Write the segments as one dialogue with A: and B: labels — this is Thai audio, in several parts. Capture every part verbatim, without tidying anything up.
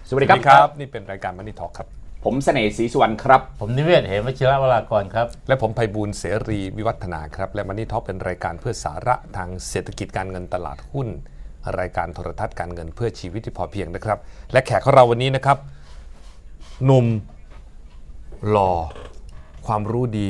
A: สวัสดีครับ
B: นี่เป็นรายการ Money Talk ครับ
A: ผมเสน่ห์ศรีสุวรรณครับ
C: ผมนิเวศเหมวชิรวรากรครับ
B: และผมไพบูลย์เสรีวิวัฒนาครับและ Money Talk เป็นรายการเพื่อสาระทางเศรษฐกิจการเงินตลาดหุ้นรายการโทรทัศน์การเงินเพื่อชีวิตที่พอเพียงนะครับและแขกของเราวันนี้นะครับหนุ่มหล่อความรู้ดี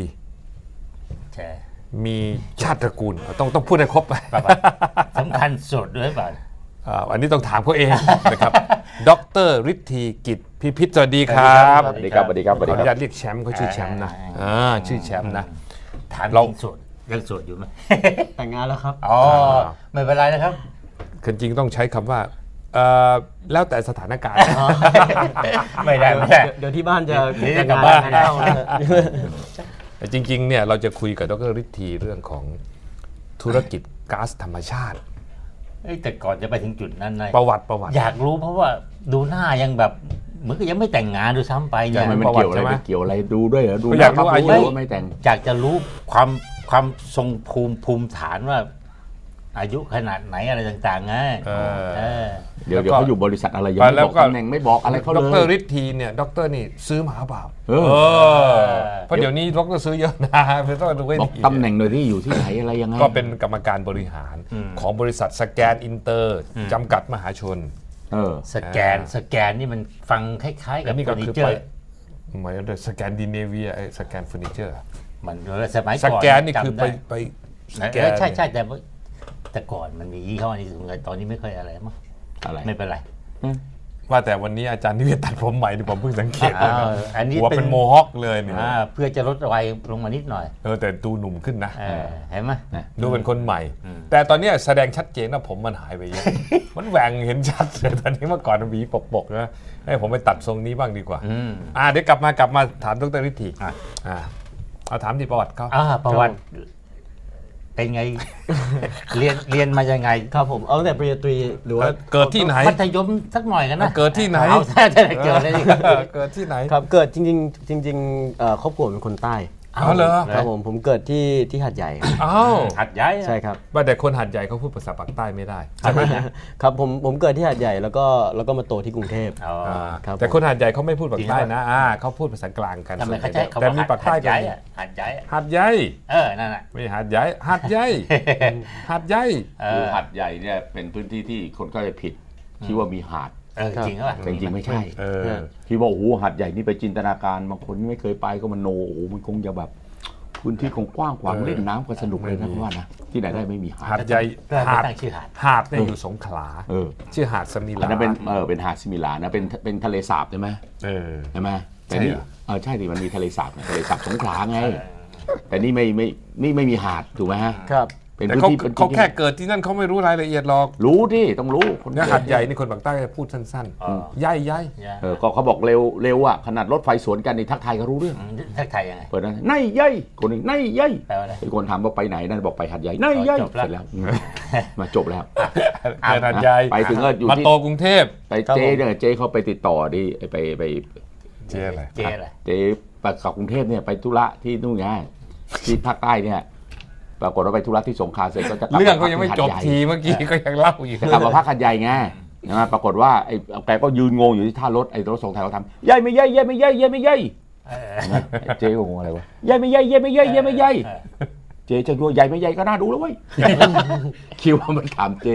B: มีชาติตระกูลต้องต้องพูดให้ครบ
C: สำคัญสุดด้วยป่ะ
B: อันนี้ต้องถามเขาเองนะครับดร.ฤทธีกิจพิพิธสวัสดีครับ
A: สวัสดีครับสวัสดีครับขอ
B: อนุญาตเรียกแชมป์เขาชื่อแชมป์นะอ่าชื่อแชมป์นะ
C: ถามเราโสดยังโสดอยู่ไหม
D: แต่งงานแล้วครับ
C: อ๋อไม่เป็นไรนะครับ
B: คือจริงต้องใช้คำว่าแล้วแต่สถานการณ์
C: ไม่ได้ไม่ได้
D: เดี๋ยวที่บ้านจะ
C: จะกลับบ้าน
B: แต่จริงๆเนี่ยเราจะคุยกับดร.ฤทธีเรื่องของธุรกิจก๊าซธรรมชาติ
C: แต่ก่อนจะไปถึงจุดนั้นนะ
B: ประวัติประวัติ
C: อยากรู้เพราะว่าดูหน้ายังแบบเหมือนกับยังไม่แต่งงานดูซ้ำไป
A: เนี่ยมันเกี่ยวอะไรเกี่ยวอะไรดูด้วยเหรอดู
B: อยากรู้อายุ
A: ไม่แต่ง
C: อยากจะรู้ความความทรงภูมิภูมิฐานว่าอายุขนาดไหนอะไรต่างๆไง
A: เดี๋ยวเดี๋ยวเขาอยู่บริษัทอะไรยังไม่บอกตำแหน่งไม่บอกอะไรเขาเลย
B: ดร.ฤทธีเนี่ยดร.นี่ซื้อมาเปล่าเออเพราะเดี๋ยวนี้ดร.ซื้อเยอะนะเพื่อต้องดูให้
A: ดีตำแหน่งโดยที่อยู่ที่ไหนอะไรยังไง
B: ก็เป็นกรรมการบริหารของบริษัทสแกนอินเตอร์จำกัดมหาชน
C: เออสแกนสแกนนี่มันฟังคล้ายๆกับเฟอร์นิเจอร์
B: หมายถึงสแกนดิเนเวียไอ้สแกนเฟอร์นิเจอร์
C: มันสมัยก่อน
B: สแกนนี่คือไปไป
C: สแกนใช่ใช่แต่แต่ก่อนมันมียี่ห้อนี้ตอนนี้ไม่ค่อยอะไรมั้ง
A: อะไร
C: ไม่เป็นไร
B: ว่าแต่วันนี้อาจารย์นิเวศตัดผมใหม่ผมเพิ่งสังเกต
C: อันนี้
B: หัวเป็นโมฮอคเลยเนี่ย
C: เพื่อจะลดวัยลงมานิดหน่อย
B: เออแต่ดูหนุ่มขึ้นนะ
C: เห็นไหม
B: ดูเป็นคนใหม่แต่ตอนนี้แสดงชัดเจนว่าผมมันหายไปเยอะมันแหว่งเห็นชัดเลยตอนนี้เมื่อก่อนมันหวีปกๆนะให้ผมไปตัดทรงนี้บ้างดีกว่าอ่าเดี๋ยวกลับมากลับมาถามดร.ฤทธีอ่าเอาถามที่ประวัติเขา
C: ประวัติเป็นไงเรียนเรียนมายังไง
D: ครับผมเอาแต่ปริญญาตรีหรือว่า
B: เกิดที่ไหน
C: มัธยมสักหน่อยกันนะ
B: เกิดที่ไหน
C: เอาแท้ๆเกิดเลย
B: เกิดที่ไหน
D: ครับเกิดจริงๆจริงๆครอบครัวเป็นคนใต้
B: อ๋อเหรอ
D: ครับผมผมเกิดที่ที่หาดใหญ่
B: อ้าว
C: หาดใหญ่
D: ใช่ครับ
B: ว่าแต่คนหาดใหญ่เขาพูดภาษาปากใต้ไม่ได้ใช่ไหม
D: ครับผมผมเกิดที่หาดใหญ่แล้วก็แล้วก็มาโตที่กรุงเทพ
B: แต่คนหาดใหญ่เขาไม่พูดปากใต้นะอ่าเขาพูดภาษากลางกันแต่มีปากใต้กัน
C: หาดใหญ่
B: หาดใหญ่
C: เออนั่นแหละ
B: ไม่หาดใหญ่หาดใหญ่หาดใหญ่
A: คือหาดใหญ่เนี่ยเป็นพื้นที่ที่คนก็จะผิดคิดว่ามีหาด
C: จริงหรือเปล่า
A: จริงๆไม่ใช่พี่บอกโอ้โหหาดใหญ่นี่ไปจินตนาการบางคนไม่เคยไปก็มันโนโอ้มันคงจะแบบพื้นที่คงกว้างขวางเล่นน้ำก็สนุกเลยนะว่านะที่ไหนได้ไม่มีหาด
B: หาดใหญ่
C: หาดชื่อหาด
B: หาดเนี่ยอยู่สงขลาชื่อหาดสมิลา
A: อันนั้นเป็นเออเป็นหาดสมิลานะเป็นเป็นทะเลสาบใช่ไหม
B: เออ
A: ใช่ไหมแต่นี่เออใช่ดิมันมีทะเลสาบทะเลสาบสงขลาไงแต่นี่ไม่ไม่ไม่ไม่มีหาดถูกไหมฮะ
D: ครับ
B: แต่เขาเขาแค่เกิดที่นั่นเขาไม่รู้รายละเอียดหรอก
A: รู้ดิต้องรู้
B: คนนี้หาดใหญ่นี่คนปากใต้พูดสั้นๆใหญ่ใหญ่
A: เออก็เขาบอกเร็วเร็วอ่ะขนาดรถไฟสวนกันในทักทายก็รู้เรื่อง
C: ทักทายยังไง
A: เปิดนะนายใหญ่คนนึงนายใหญ่
C: แปลว่าอะไร
A: คนถามว่าไปไหนนั่นบอกไปหาดใหญ่นายใหญ่เสร็จแล้วมาจบแล้ว
B: หาดใหญ่
A: ไปถึงก็อยู่
B: ที่มาโตกรุงเทพ
A: ไปเจ๊เนี่ยเจ๊เขาไปติดต่อดิไปไป
B: เจ๊อะไร
C: เจ๊อะไร
A: เจ๊ไปกับกรุงเทพเนี่ยไปธุระที่นู่นไงที่ภาคใต้เนี่ยปรากฏว่าไปธุระที่สงขลาเสร็จก็จะ
B: เรื่องก็ยังไม่จบทีเมื่อกี้ก็ยังเล่าอีก
A: กลับมาพักหาดใหญ่ไงนะปรากฏว่าไอ้แกก็ยืนงงอยู่ที่ท่ารถไอ้รถส่งถ่ายเขาทำใหญ่ไม่ใหญ่ใหญ่ไม่ใหญ่ใหญ่ไม่ใหญ่เจ๊ก็งงอะไรวะใหญ่ไม่ใหญ่ใหญ่ไม่ใหญ่ใหญ่ไม่ใหญ่เจ๊จะดูใหญ่ไม่ใหญ่ก็น่าดูแล้วเว้ยคิดว่ามันถามเจ๊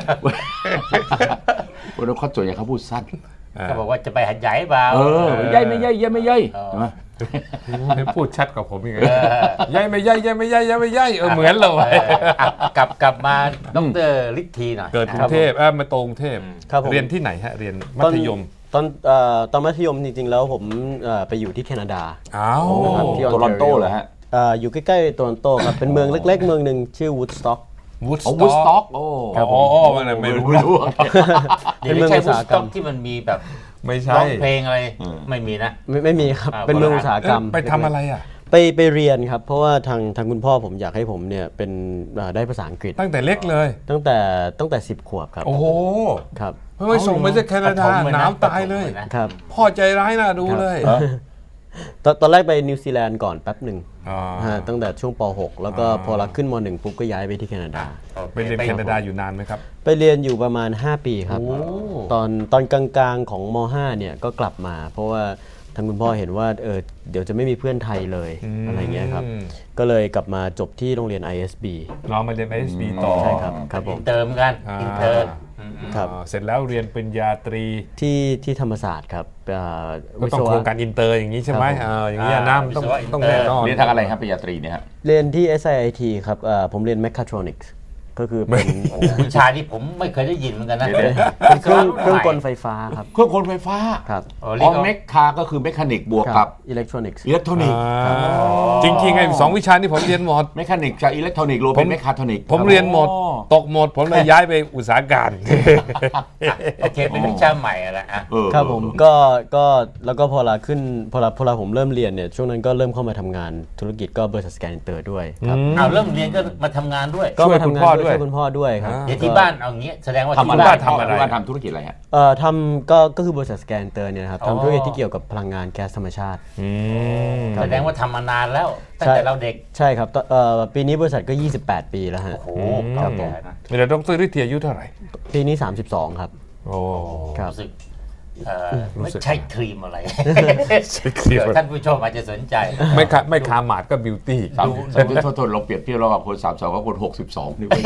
A: วันนั้นเขาส่วนใหญ่เขาพูดสั้น
C: เขาบอกว่าจะไปหาดใหญ่เปล่า
A: เออใหญ่ไม่ใหญ่ใหญ่ไม่ใหญ่
B: พูดชัดกว่าผมยังไงใหญ่ไม่ใหญ่ใหญ่ไม่ใหญ่ใหญ่ไม่ใหญ่เออเหมือนเลย
C: กลับกลับมาดร.ฤทธีหน่อย
B: เกิดกรุงเทพเออมาโตกรุงเทพเรียนที่ไหนฮะเรียนมัธยม
D: ตอนตอนมัธยมจริงๆแล้วผมไปอยู่ที่แคนาดา
B: อ้าว
A: ที่โตรอนโตเหรอฮะ
D: อยู่ใกล้ๆโตรอนโตครับเป็นเมืองเล็กๆเมืองหนึ่งชื่อวูดสต็อก
B: วูด
A: สต็อกโอ้
B: โอ้ไม่รู้
C: เป็นเมืองอุตสาหกรรมที่มันมีแบบ
B: ไม่ใช่
C: ร้องเพลงอะไรไม่มีนะ
D: ไม่ไม่มีครับเป็นเมืองอุตสาหกรรม
B: ไปทำอะไรอ่ะ
D: ไปไปเรียนครับเพราะว่าทางทางคุณพ่อผมอยากให้ผมเนี่ยเป็นได้ภาษาอังกฤษ
B: ตั้งแต่เล็กเลย
D: ตั้งแต่ตั้งแต่สิบขวบครับ
B: โอ้โห
D: ครับ
B: เฮ้ยส่งไปจากแคนาดาหนาวตายเลย
D: ครับ
B: พ่อใจร้ายน่าดูเลย
D: ตอนตอนแรกไปนิวซีแลนด์ก่อนแป๊บหนึ่ง
B: อ๋อ
D: ฮะตั้งแต่ช่วงป หก แล้วก็พอเราขึ้นม หนึ่ง ปุ๊บก็ย้ายไปที่แคนาดา
B: ไปเรียนแคนาดาอยู่นานไหมครับ
D: ไปเรียนอยู่ประมาณ ห้า ปีครับ ตอนตอนกลางๆของม ห้า เนี่ยก็กลับมา เพราะว่าทางคุณพ่อเห็นว่าเออเดี๋ยวจะไม่มีเพื่อนไทยเลยอะไรเงี้ยครับก็เลยกลับมาจบที่โรงเรียน ไอ เอส บี
B: น้องมาเรียน ไอ เอส บี ต่อ
D: ใช่ครับครับผม
C: เติมกัน
B: อ่า
C: อินเตอร์
D: ครับ
B: อ๋อเสร็จแล้วเรียนปริญญาตรี
D: ที่ที่ธรรมศาสตร์ครับอ่า
B: ก็ต้องโครงการอินเตอร์อย่างนี้ใช่ไหม
D: ครับผม
B: อ่าอย่างนี้ยน้ำต้องต้องแน่นอน
A: เรียนทางอะไรครับปริญญาตรีเนี่ยฮะ
D: เรียนที่ เอส ไอ ไอ ที ครับอ่าผมเรียน Mechatronics ก็คือเป็น
C: วิชาที่ผมไม่เคยได้ยินเหมือนกันนะ
A: เดี๋ยว
D: เป็นเครื่องเครื่องกลไฟฟ้าครับ
A: เครื่องกลไฟฟ้า
D: ครับ
C: อ๋อ
A: อ
C: เรีย
A: อก
C: ว่า
A: เมคคาก็คือเมคานิกบวกกับ
D: อิเล็กทรอนิกส์
A: อิเล็กทรอนิกส์
B: อ่าจริงๆไอ้สองวิชาที่ผมเรียนหมด
A: เมคานิกกับอิเล็กทรอนิกส์รวมเป็นเมคาทรอนิกส์
B: ผมเรียนหมด ตกหมด ผมเลยย้ายไปอุตสาหการ
C: โอเคเป็นวิชาใหม่อะไรอ่ะ
A: เออ
D: ครับผมก็ก็แล้วก็พอเราขึ้นพอเราพอเราผมเริ่มเรียนเนี่ยช่วงนั้นก็เริ่มเข้ามาทำงานธุรกิจก็บริษัทสแกนอินเตอร์ด้วยครับ
C: เอาเริ่มเรียนก็มาทำงานด้วย
D: ก็
B: ช่วย
D: มา
B: คุณ
D: ทำงาน
B: พ่อ
D: ด้วย
B: ด้วย
D: ช่วยคุณพ่อด้วยครับ
B: อ่า
C: เดี๋ยวที่บ้านเอางี้แสดงว่า
A: ทำ
C: ที่
A: อะไร
C: บ้าน
B: ทำอะไร
A: ที่บ้านทำธุรกิจอะไรฮะ
D: เอ่อทำก็ก็คือบริษัทสแกนอินเตอร์เนี่ยนะครับ
C: อ๋อ
D: ทำธุรกิจที่เกี่ยวกับพลังงานแก๊สธรรมชาติ
B: อืม
C: แสดงว่าทำมานานแล้วตั้ง
D: ใช่
C: แต่เราเด็ก
D: ใช่ครับตเอ่อปีนี้บริษัทก็ ยี่สิบแปด ปีแล้วฮะ
C: โอ้โห
D: ครับผม
C: แก่นะ
B: เดี๋ยวดรฤทธิ์อายุเท่าไหร่
D: ปีนี้ สามสิบสอง ครับ
B: โอ้
D: ครับ
C: รู้สึกเอ่อ
B: รู้
C: ไม่
B: สึก
C: ใช่ครีมอะไร
B: ใช่ครีม
C: เดี๋ยวท่านผู้ชมอาจจะสนใจ
B: ไม่คาไม่คาหมาดก็บิวตี้
A: สามแต่โทษโทษลองเปรียบเทียบระหว่างคนสามสองกับคนหกสิบสองนี่เว้ย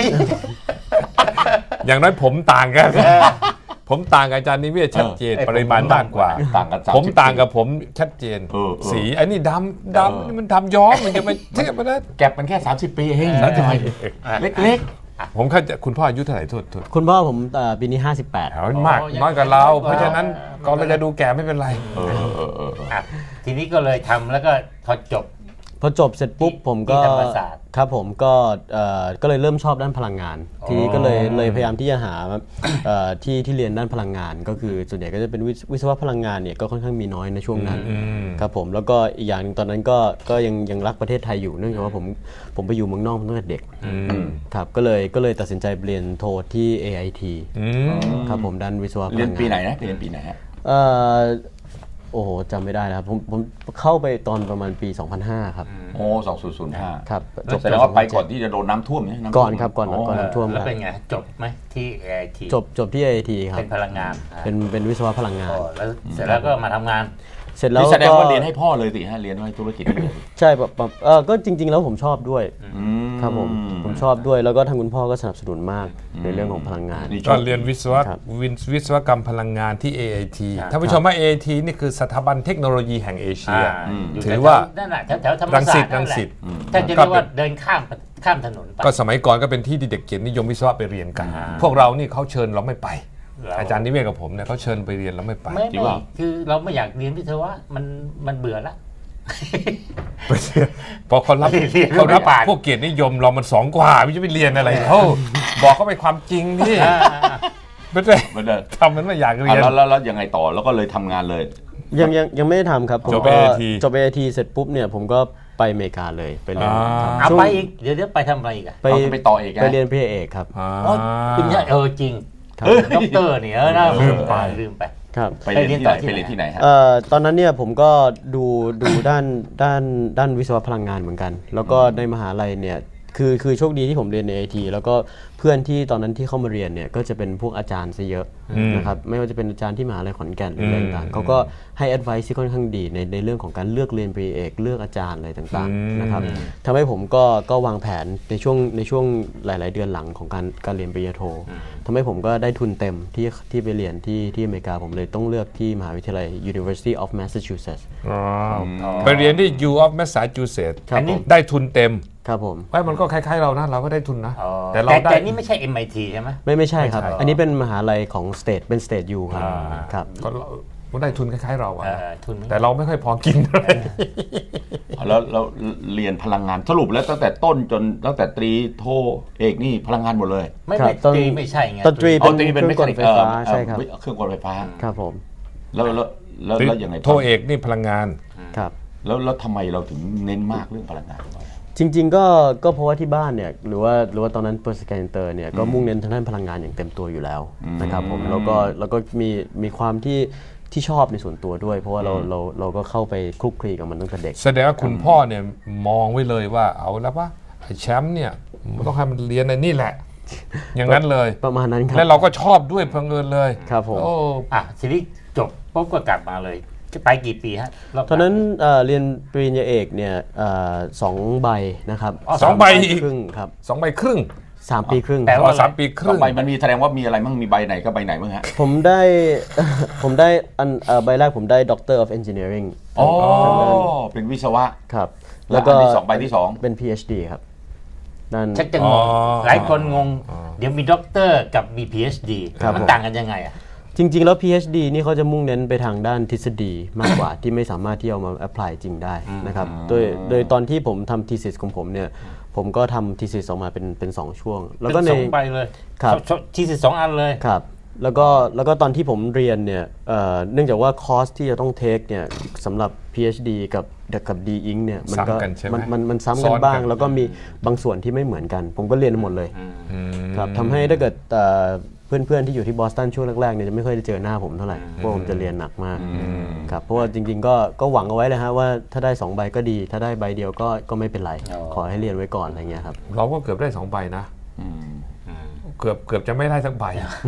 B: อย่างน้อยผมต่างกัน ผมต่างกับอาจารย์นิเวศชัดเจน
C: เออ
B: ปริมาณมากกว่า
A: ต่างกันสามสิบ
B: ผมต่างกับผมชัดเจน
A: เออเออ
B: สีอันนี้ดำดำนี่มันทำย้อมมันจะไปเทียบมันนะ
A: แก็บมันแค่ สามสิบ ปีเองนะจอยเล็ก
B: ผมเข้าใจคุณพ่ออายุเท่าไหร่โทษโทษ
D: คุณพ่อผมเอ่อปีนี้ ห้าสิบแปด
B: แถวมากน้อยกว่าเรา เพราะฉะนั้นก่อนเราจะดูแก่ไม่เป็นไร
A: ๆเออเออเออเออ
C: อ่ะทีนี้ก็เลยทำแล้วก็พอจบ
D: พอจบเสร็จปุ๊บ
C: ที่
D: ผมก็
C: ที่ธรรมศาสตร์
D: ครับผมก็เอ่อก็เลยเริ่มชอบด้านพลังงาน ทีนี้ก็เลยเลยพยายามที่จะหาเอ่อที่ที่เรียนด้านพลังงาน ก็คือส่วนใหญ่ก็จะเป็นวิศวิศวะพลังงานเนี่ยก็ค่อนข้างมีน้อยในช่วงนั้นครับผมแล้วก็อีกอย่างหนึ่งตอนนั้นก็ก็ยังยังรักประเทศไทยอยู่เนื่องจากว่าผมผมไปอยู่เมืองนอกตั้งแต่เด็กครับก็เลยก็เลยตัดสินใจเรียนโทที่ เอ ไอ ที ครับผมด้านวิศวะพ
A: เรีย
D: ลั
A: น
D: งงาน
A: ปีไหนนะเรียนปีไหนฮะ
D: เอ่อโอ้โหจำไม่ได้นะครับผมผมเข้าไปตอนประมาณปี สองพันห้า ครับ
A: โอ้สองศูนย์ศูนย์ห้า
D: ครับ
A: แสดงว่าไปก่อนที่จะโดนน้ำท่วมเนี่ยำท่วม
D: ก่อนครับก่อนก่อนน้ำท่วม
C: แล้ว
D: ครับ
C: เป็นไงจบไหมที่ เอ ไอ ที
D: จบจบที่ เอ ไอ ที ครับ
C: เป็นพลังงานอ่ะ
D: เป็นเป็นวิศวะพลังงาน
C: อ๋อแล้วเสร็จแล้วก็มาทำงาน
D: เสร็จแล้ว
A: นี่แสดง
D: ก็
A: ว่าเรียนให้พ่อเลยสิฮะเรียนให้ธุรกิจนี่เลย
D: ใช่แบบแบบเออก็จริง ๆ แล้วผมชอบด้วย
A: อืม
D: ครับผมผมชอบด้วยแล้วก็ทางคุณพ่อก็สนับสนุนมากในเรื่องของพลังงาน
A: นี่ช
B: ก็
A: อบ
B: เรียนวิศวะ
D: ครับ
B: วินวิศวกรรมพลังงานที่ เอ ไอ ที
C: ครับ
B: ท่านผู้ชมว่า เอ ไอ ที นี่คือสถาบันเทคโนโลยีแห่งเอเชีย
C: อ่าอยู่
B: ถือ
C: แถวๆ
B: ว่า
C: นั่นแหละแถวๆธรรม
B: รัง
C: ศา
B: สิ
C: ส
B: ต
C: ตร์นั่
B: รั
C: น
B: ง
C: แหละ
B: สิต
C: ท่านจะเรียกว่าเดินข้ามข้ามถนนไป
B: ก็สมัยก่อนก็เป็นที่ที่เด็กเกียรตินิยมวิศวะไปเรียนกัน
C: อ่า
B: พวกเรานี่เขาเชิญเราไม่ไป
C: เรา
B: อาจารย์นิเวศกับผมเนี่ยเขาเชิญไปเรียนเราไม่ไป
C: ไม่
A: จริง
C: ไม่
A: เปล่า
C: คือเราไม่อยากเรียนวิศวะมันมันเบื่อละ
B: พอเขารับ
C: เรียน
B: เขารับ
C: ไม่ผ่าน
B: พวกเกียรตินิยมเรามันสองกว่าไม่ใช่ไปเรียนอะไรเขาบอกเขาไปความจริงนี่
C: อ่า
B: ไม่ได้
A: มันเดิน
B: ทำมันไม่อยากเรียน
A: อ่ะแล้วแล้วแล้วยังไงต่อแล้วก็เลยทำงานเลย
D: ยังยังยังไม่ได้ทำครับผม
B: จบ
D: ก็
B: เอ ไอ ที
D: จบ เอ ไอ ที เสร็จปุ๊บเนี่ยผมก็ไปอเมริกาเลยไปเรียน
B: อ่า
D: ครับ
C: เอา
D: ช่วง
C: ไปอีกเดี๋ยวเดี๋ยวไปทำอะไรอีกอะ
D: ไป
A: เอาไปต่อเอกนะ
D: ไปเรียนปริญญาเอกครับ
B: อ่า
C: อ๋อเป็นไงเออจริง
D: ครับ
C: ด็อกเตอร์เนี่ยเออน่า
B: ลืมไป
C: ลืมไป
D: ครับ
A: ไปเรียนที่ไหน
C: ไป
A: ไป
C: เรี
A: เรี
C: ย
A: ย
C: น
A: น
C: ที่
A: ที่
C: ไห
A: ไห
C: น
A: นฮะ
D: เอ่อตอนนั้นเนี่ยผมก็ดูดูด้านด้านด้านวิศวะพลังงานเหมือนกัน แล้วก็ในมหาลัยเนี่ยคือคือโชคดีที่ผมเรียนใน ไอ ที แล้วก็เพื่อนที่ตอนนั้นที่เข้ามาเรียนเนี่ยก็จะเป็นพวกอาจารย์ซะเยอะนะครับไม่ว่าจะเป็นอาจารย์ที่มหาลัยขอนแก่นหรืออะไรต่างๆเขาก็ให้ advice ที่ค่อนข้างดีในในเรื่องของการเลือกเรียนปริญญาเอกเลือกอาจารย์อะไรต่างๆนะครับทำให้ผมก็ก็วางแผนในช่วงในช่วงหลาย ๆ เดือนหลังของการการเรียนปริญญาโททำให้ผมก็ได้ทุนเต็มที่ที่ไปเรียนที่ที่อเมริกาผมเลยต้องเลือกที่มหาวิทยาลัย University of Massachusetts
B: อ๋อไปเรียนที่ U of Massachusetts
D: ครับผม
B: ได้ทุนเต็ม
D: ครับผม
B: ไอ้มันก็คล้ายๆเรานะเราก็ได้ทุนนะ
C: อ๋อ
B: แต่เรา
C: แต่
B: ได้
C: แต่นี่ไม่ใช่ เอ็ม ไอ ที ใช่ไหม
D: ไม่ไม่ใช่ครับ
B: ไม่ใช่
D: อันนี้เป็นมหาลัยของ State เป็น State U ครับ
B: อ่า
D: ครับ
B: ก็เราก็ได้ทุนคล้ายๆเราอะ
C: เอ
B: นะ
C: อทุนไม่
B: แต่เราไม่ค่อยพอกินเท่าไหร่
A: แล้วแล้วเรียนพลังงานสรุปแล้วตั้งแต่ต้นจนตั้งแต่ตรีโทเอกนี่พลังงานหมดเลย
C: ไม่
D: ครับ
C: ไม่
D: ตอน
C: ตรีไม่ใช่ไง
D: ตอนตรี
A: อ๋อตรีเป็น
D: เครื่
A: ไม่
D: องกลไฟฟ้าใช่ครับ
A: เครื่องกลไฟฟ้า
D: ครับผม
A: แล้วแล้วแล้วแล้วยังไงต่
B: โทเอกนี่พลังงาน
D: ครับ
A: แล้วแล้วทำไมเราถึงเน้นมากเรื่องพลังงาน
D: จริงๆก็ก็เพราะว่าที่บ้านเนี่ยหรือว่าหรือว่าตอนนั้นเปิดสแกนเตอร์เนี่ยก็มุ่งเน้นทางด้านพลังงานอย่างเต็มตัวอยู่แล้วนะครับผมแล้วก็แล้วก็มีมีความที่ที่ชอบในส่วนตัวด้วยเพราะว่าเราเราเราก็เข้าไปคลุกคลีกับมันตั้งแต่เด็ก
B: แสดงว่าคุณพ่อเนี่ยมองไว้เลยว่าเอาแล้วว่าไอ้แชมป์เนี่ยมันต้องให้มันเรียนในนี่แหละอย่างนั้นเลย
D: ประมาณนั้นครับ
B: และเราก็ชอบด้วยเพิ่งเอิญเลย
D: ครับผม
B: โอ้
C: อ่ะทีนี้จบปุ๊บก็กลับมาเลยจะไปกี่ปีฮะ
D: ตอนนั้นเรียนปริญญาเอกเนี่ยสองใบนะครับ
B: สองใบ
D: ครึ่งครับ
B: สองใบครึ่ง
D: สามปีครึ่ง
B: แต่ว่าสามปีครึ่ง
A: ใบมันมีแสดงว่ามีอะไรมั่งมีใบไหนก็ใบไหนมั่งฮะ
D: ผมได้ผมได้อันใบแรกผมได้ Doctor of Engineering
A: อ๋อเป็นวิศวะ
D: ครับ
A: แล้วก็สองใบที่สอง
D: เป็น พี เอช ดี ครับ
C: นั่นชักจะงงหลายคนงงเดี๋ยวมีด็อกเตอร์กับมี พี เอช ดี มันต่างกันยังไงอ่ะ
D: จริงๆแล้ว พี เอช ดี นี่เขาจะมุ่งเน้นไปทางด้านทฤษฎีมากกว่าที่ไม่สามารถที่เอามา apply จริงได้นะครับโดยโดยตอนที่ผมทำ thesis ของผมเนี่ยผมก็ทำ thesis ออกมาเป็นเป็นสองช่วง
C: แล้วก็ในสองใบเลยครับ thesis สองอันเลย
D: ครับแล้วก็แล้วก็ตอนที่ผมเรียนเนี่ยเเนื่องจากว่าคอร์สที่จะต้องเทคเนี่ยสำหรับ พี เอช ดี กับกับ D Ing เนี่ยมันก็มันมันมันซ้ำกันบ้างแล้วก็มีบางส่วนที่ไม่เหมือนกันผมก็เรียนหมดเลยครับทำให้ถ้าเกิดเพื่อนๆที่อยู่ที่บอสตันช่วงแรกๆเนี่ยจะไม่ค่อยได้เจอหน้าผมเท่าไหร่เพราะผมจะเรียนหนักมากครับเพราะว่าจริงๆก็ก็หวังเอาไว้เลยฮะว่าถ้าได้สองใบก็ดีถ้าได้ใบเดียวก็ก็ไม่เป็นไรขอให้เรียนไว้ก่อนอะไรเงี้ยครับ
B: เราก็เกือบได้สองใบนะเกือบเกือบจะไม่ได้สักใบ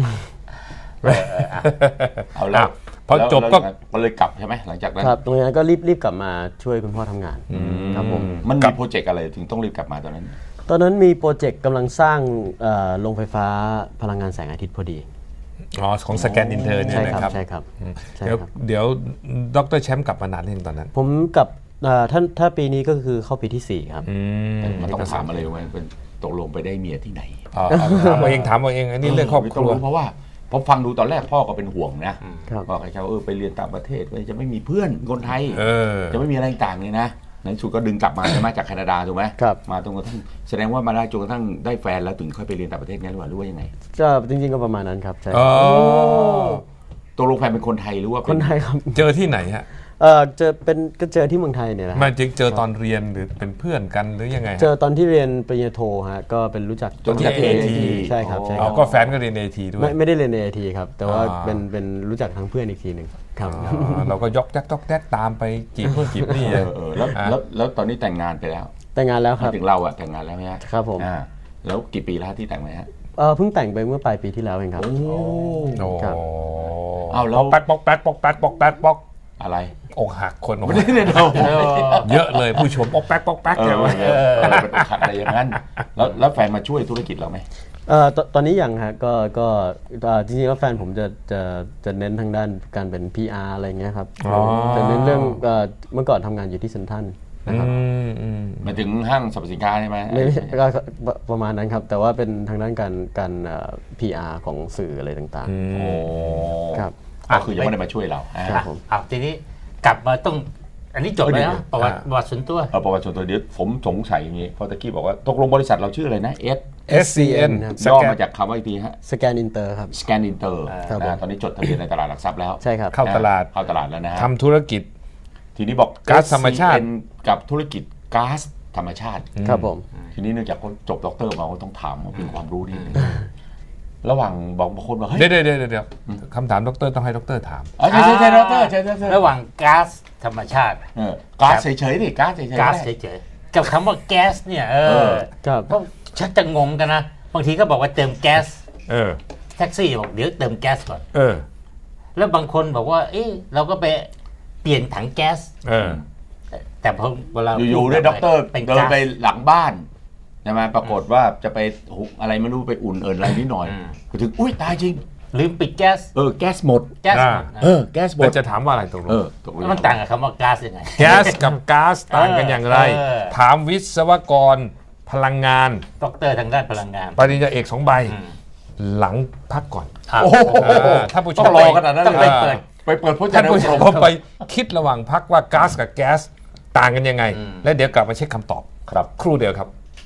A: เอาแล้ว
B: พอจบ
A: ก็เลยกลับใช่ไหมหลังจากนั้น
D: ครับตรงนี้ก็รีบรีบกลับมาช่วยคุณพ่อทำงานครับผม
A: มันมีโปรเจกต์อะไรถึงต้องรีบกลับมาตอนนั้น
D: ตอนนั้นมีโปรเจกต์กำลังสร้างโรงไฟฟ้าพลังงานแสงอาทิตย์พอดี
B: อ๋อของสแกนอินเตอร์เนี่ยนะครับ
D: ใช่ครับ
B: เดี๋ยวเดี๋ยวดร.แชมป์กลับมานานเองตอนนั้น
D: ผมกลับท่านถ้าปีนี้ก็คือเข้าปีที่สี่ครับ
A: มันต้องถามอะไรไว้เป็นตกลงไปได้เมียที่ไหน
B: ถามเอาเองถามเอาเองอันนี้เรื่องครอบครัว
A: เพราะว่าพอฟังดูตอนแรกพ่อก็เป็นห่วงนะบอกไอ้เขาเออไปเรียนต่างประเทศจะไม่มีเพื่อนคนไทยจะไม่มีอะไรต่างเลยนะในสุดก็ดึงกลับมาใช่ไหมจากแคนาดาถูกไหมมาตรงกระทั่งแสดงว่ามาได้จนกระทั่งได้แฟนแล้วถึงค่อยไปเรียนต่างประเทศงั้นหรือว่าหรือว่ายังไง
D: ก็จริงๆก็ประมาณนั้นครับใช่
A: ตัวลงแฟนเป็นคนไทยหรือว่า
D: คนไทยครับ
B: เจอที่ไหนฮะ
D: เออเจอเป็นก็เจอที่เมืองไทยเนี่ยแหละ
B: มาจริงเจอตอนเรียนหรือเป็นเพื่อนกันหรือยังไง
D: เจอตอนที่เรียนปริญญาโทฮะก็เป็นรู้จัก
B: ตอนที่ เอ ที
D: ใช่ครับใช่ครับ
B: ก็แฟนก็เรียน เอ ที ด้วย
D: ไม่ไม่ได้เรียน เอ ที ครับแต่ว่าเป็นเป็นรู้จักทั้งเพื่อนอีกทีหนึ่งครับ
B: เราก็ยกแจ๊กยกแจ๊กตามไปจีบเพื่อนจีบนี่
A: แล้วแล้วแล้วตอนนี้แต่งงานไปแล้ว
D: แต่งงานแล้วครับ
A: ถึงเราอะแต่งงานแล้วไหมฮะ
D: ครับผม
A: แล้วกี่ปีแล้วที่แต่งไหมฮะ
D: เออเพิ่งแต่งไปเมื่อปลายปีที่แล้วเองครับ
B: โอ้
D: ครับ
B: เอาแล้วแป๊กป๊อกแป๊กป๊อกแป๊กป๊อกแป๊กป๊อก
A: อะไร
B: อกหักคนไม่ได้เราเยอะเลยผู้ชมอกแป๊กปอกแป๊ก
A: เออเป็นอกหักอะไรอย่างนั้นแล้วแล้วแฟนมาช่วยธุรกิจเราไหม
D: เอ่อตอนนี้ยังฮะก็ก็จริงๆแล้วแฟนผมจะจะจะเน้นทางด้านการเป็น พี อาร์ อะไรเงี้ยครับจะเน้นเรื่องเมื่อก่อนทำงานอยู่ที่เซ็นทรัลนะครับ
A: มาถึงห้างสรรพสินค้าใช่ไหม
D: ไม่ก็ประมาณนั้นครับแต่ว่าเป็นทางด้านการการ พี อาร์ ของสื่ออะไรต่าง
A: ๆโอ้
D: ครับ
A: ก็คือยังไม่ได้มาช่วยเรา
C: ครับผมอ่ะทีนี้กลับมาต้องอันนี้จบแล้วประวัติประวัติส่วนตัว
A: เออประวัติส่วนตัวเดี๋ยวผมสงสัยอย่างนี้เพราะตะกี้บอกว่าตกลงบริษัทเราชื่ออะไรนะ S
B: เอส ซี เอ็น
A: ย่อมาจากคำว่าอีกทีฮะ
D: Scan Inter ครับ
A: Scan Inter ตอนนี้จดทะเบียนในตลาดหลักทรัพย์แล้ว
D: ใช่ครับ
B: เข้าตลาด
A: เข้าตลาดแล้วนะ
B: ทำธุรกิจ
A: ทีนี้บอก
B: ก๊าซธรรมชาติ
A: กับธุรกิจก๊าซธรรมชาติ
D: ครับผม
A: ทีนี้เนื่องจากเขาจบด็อกเตอร์มาก็ต้องถามเป็นความรู้นิดนึงระหว่างบอกบางคนว่าเฮ้ย
B: เดี๋ยวเดี๋ยวเดี๋ยวคำถามด็อกเตอร์ต้องให้ด็อกเตอร์ถาม
A: ใช่ใช่ใช่ด็อกเตอร์ใช่ใช่
C: ระหว่างก๊าซธรรมชาติ
A: ก๊าซเฉยๆดิก๊าซเฉยๆ
C: ก๊าซเฉยๆกับคำว่าแก๊สเนี่ยเออก็ชักจะงงกันนะบางทีก็บอกว่าเติมแก๊ส
B: เออ
C: แท็กซี่บอกเดี๋ยวเติมแก๊สก่อน
B: เออ
C: แล้วบางคนบอกว่าเอ๊ะเราก็ไปเปลี่ยนถังแก๊ส
B: เออ
C: แต่พอเวลา
A: อยู่ๆด้วยด็อกเตอร์เดินไปหลังบ้านใช่ไหมปรากฏว่าจะไปอะไรไม่รู้ไปอุ่นเอิญอะไรนิดหน่อยถึงอุ้ยตายจริง
C: ลืมปิดแก๊ส
A: เออแก๊สหมด
C: แก๊ส
A: เออแก๊สหมด
B: จะถามว่าอะไรตรง
A: นี้
C: มันต่างกับคำว่าก๊าซยังไง
B: แก๊สกับก๊าซต่างกันอย่างไรถามวิศวกรพลังงาน
C: ด็อกเตอร์ทางด้านพลังงาน
B: ปริญญาเอกสองใบหลังพักก่อนถ้าผู้ชม
A: รอขนาดนั้นเลยไปเปิดผู้ชม
B: ไปคิดระหว่างพักว่าก๊าซกับแก๊สต่างกันยังไงและเดี๋ยวกลับมาเช็คคำตอบ
A: ครับ
B: ครู่เดียวครับ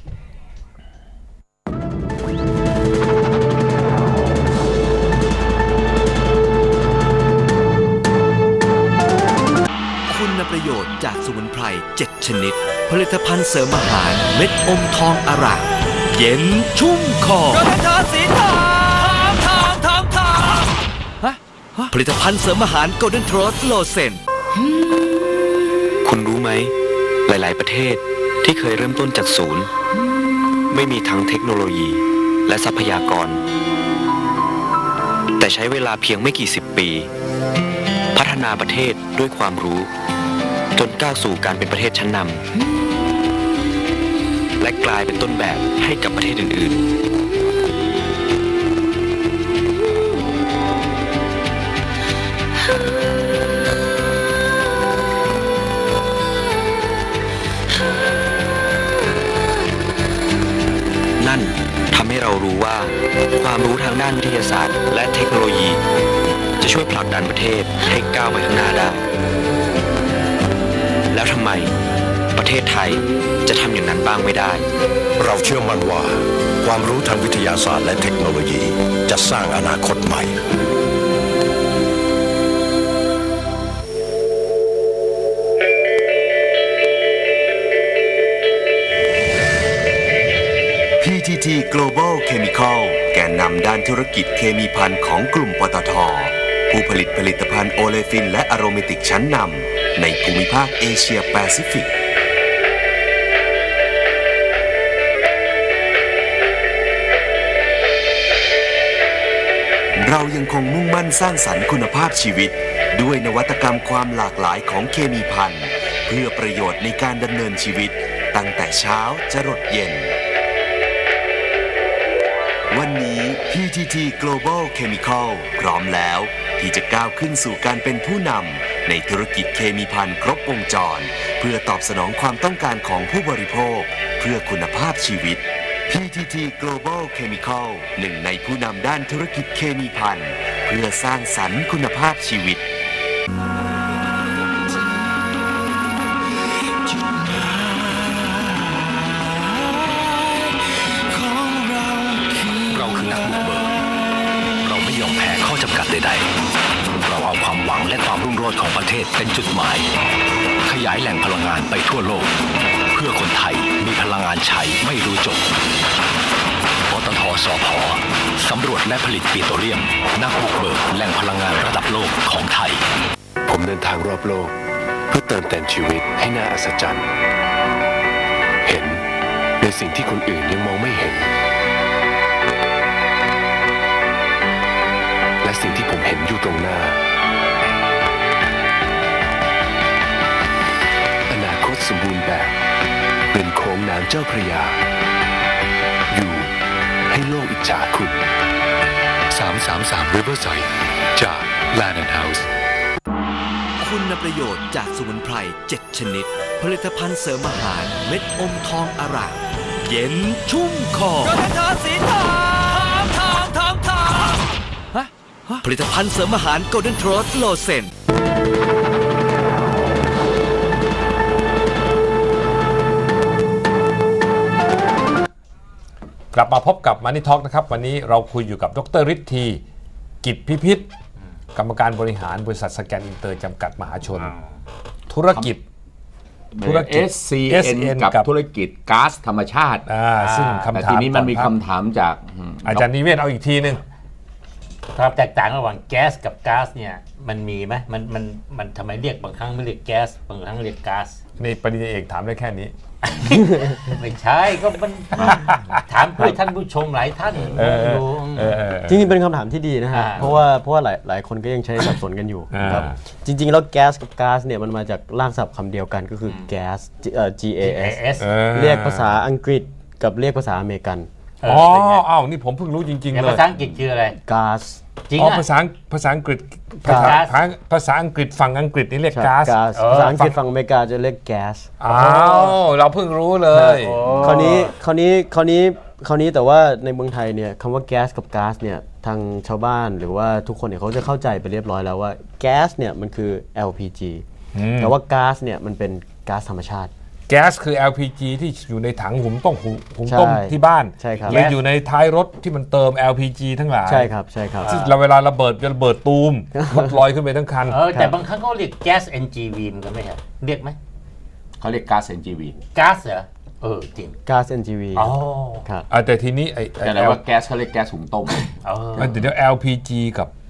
E: คุณประโยชน์จากสมุนไพรเจ็ดชนิดผลิตภัณฑ์เสริมอาหารเม็ดอมทองอร่ามเย็นชุ่มคอกระทะสีทองทองทองทองฮะผลิตภัณฑ์เสริมอาหาร Golden Trust Lozen
F: คุณรู้ไหมหลายๆประเทศที่เคยเริ่มต้นจากศูนย์ไม่มีทั้งเทคโนโลยีและทรัพยากรแต่ใช้เวลาเพียงไม่กี่สิบปีพัฒนาประเทศด้วยความรู้จนก้าวสู่การเป็นประเทศชั้นนำและกลายเป็นต้นแบบให้กับประเทศอื่นๆนั่นทำให้เรารู้ว่าความรู้ทางด้านวิทยาศาสตร์และเทคโนโลยีจะช่วยผลักดันประเทศให้ก้าวไปข้างหน้าได้แล้วทำไมประเทศไทยจะทำอย่างนั้นบ้างไม่ได้
G: เราเชื่อมั่นว่าความรู้ทางวิทยาศาสตร์และเทคโนโลยีจะสร้างอนาคตใหม่
H: พี ที ที Global Chemical แกนนำด้านธุรกิจเคมีภัณฑ์ของกลุ่มปตท.ผู้ผลิตผลิตภัณฑ์โอเลฟินและอะโรเมติกชั้นนำในภูมิภาคเอเชียแปซิฟิกเรายังคงมุ่งมั่นสร้างสรรค์คุณภาพชีวิตด้วยนวัตกรรมความหลากหลายของเคมีภัณฑ์เพื่อประโยชน์ในการดำเนินชีวิตตั้งแต่เช้าจรดเย็นวันนี้ พี ที ที Global Chemical พร้อมแล้วที่จะก้าวขึ้นสู่การเป็นผู้นำในธุรกิจเคมีภัณฑ์ครบวงจรเพื่อตอบสนองความต้องการของผู้บริโภคเพื่อคุณภาพชีวิต พี ที ที Global Chemical หนึ่งในผู้นำด้านธุรกิจเคมีภัณฑ์เพื่อสร้างสรรค์คุณภาพชีวิต
I: ใดๆเราเอาความหวังและความรุ่งโรจน์ของประเทศเป็นจุดหมายขยายแหล่งพลังงานไปทั่วโลกเพื่อคนไทยมีพลังงานใช้ไม่รู้จบปตท.สผ.สำรวจและผลิตปิโตรเลียมนักบุกเบิกแหล่งพลังงานระดับโลกของไทย
G: ผมเดินทางรอบโลกเพื่อเติมแต่งชีวิตให้น่าอัศจรรย์เห็นในสิ่งที่คนอื่นยังมองไม่เห็นและสิ่งที่ผมเห็นอยู่ตรงหน้าอนาคตสมบูรณ์แบบเป็นโค้งน้ำเจ้าพระยาอยู่ให้โลกอิจฉาคุณสามสามสาม Riverside จาก Land and House
E: คุณประโยชน์จากสมุนไพรเจ็ดชนิดผลิตภัณฑ์เสริมอาหารเม็ดอมทองอร่ามเย็นชุ่มคอสีทองทองทองทองผลิตภัณฑ์เสริมอาหาร Golden Trust Lozen
B: กลับมาพบกับ Money Talk นะครับวันนี้เราคุยอยู่กับดร.ฤทธีกิจพิพิธกรรมการบริหารบริษัทสแกนอินเตอร์จำกัดมหาชนธุรกิจ
A: ธุรกิจ เอส ซี เอ็น กับธุรกิจก๊าซธรรมชาติ
B: ซึ่งคำถาม
A: ทีนี้มันมีคำถามจาก
B: อาจารย์นิเวศเอาอีกทีนึง
C: ความแตกต่างระหว่างแก๊สกับก๊าซเนี่ยมันมีไหมมันมันมันทำไมเรียกบางครั้งไม่เรียกแก๊สบางครั้งเรียกก๊าซ
B: ในปริญญาเอกถามได้แค่นี้
C: ไม่ใช่ก็มันถามเพื่อท่านผู้ชมหลายท่านดู
D: จริงๆเป็นคำถามที่ดีนะฮะเพราะว่าเพราะว่าหลายหลายคนก็ยังใช้สับสนกันอยู่ครับจริงๆแล้วแก๊สกับก๊าซเนี่ยมันมาจากรากศัพท์คำเดียวกันก็คือแก๊ส G A S เรียกภาษาอังกฤษกับเรียกภาษาอเมริกัน
B: อ๋ออ้าวนี่ผมเพิ่งรู้จริงๆเลย
C: ภาษาอังกฤษคืออะไร
D: ก๊าซ
C: จริง
B: อ๋อภาษาภาษาอังกฤษภาษาภาษาอังกฤษฝั่งอังกฤษนี่เรียกก๊าซ
D: ภาษาอังกฤษฝั่งอเมริกาจะเรียกแก๊ส
B: อ้าวเราเพิ่งรู้เลย
D: คราวนี้คราวนี้คราวนี้คราวนี้แต่ว่าในเมืองไทยเนี่ยคำว่าแก๊สกับก๊าซเนี่ยทางชาวบ้านหรือว่าทุกคนเนี่ยเขาจะเข้าใจไปเรียบร้อยแล้วว่าแก๊สเนี่ยมันคือ แอล พี จี แต่ว่าก๊าซเนี่ยมันเป็นก๊าซธรรมชาติ
B: แก๊สคือ แอล พี จี ที่อยู่ในถังหุงต้มหุงต้มที่บ้านหรืออยู่ในท้ายรถที่มันเติม แอล พี จี ทั้งหลาย
D: ใช่ครับใช่ครับ
B: ที่เราเวลาระเบิดจะระเบิดตูมรถลอยขึ้นไปทั้งคัน
C: เออแต่บางครั้งเขาเรียกแก๊ส เอ็น จี วี มันก็ไม่ใช่เรียกไหม
A: เขาเรียกก๊าซ เอ็น จี วี
C: ก๊าซเหรอเออจริง
D: ก๊าซ เอ็น จี วี
C: อ๋อ
B: ครับแต่ทีนี้ไอ้
A: แต่ว่าแก๊สเขาเรียกแก๊สหุงต้ม
B: เออเดี๋ยว แอล พี จี กับ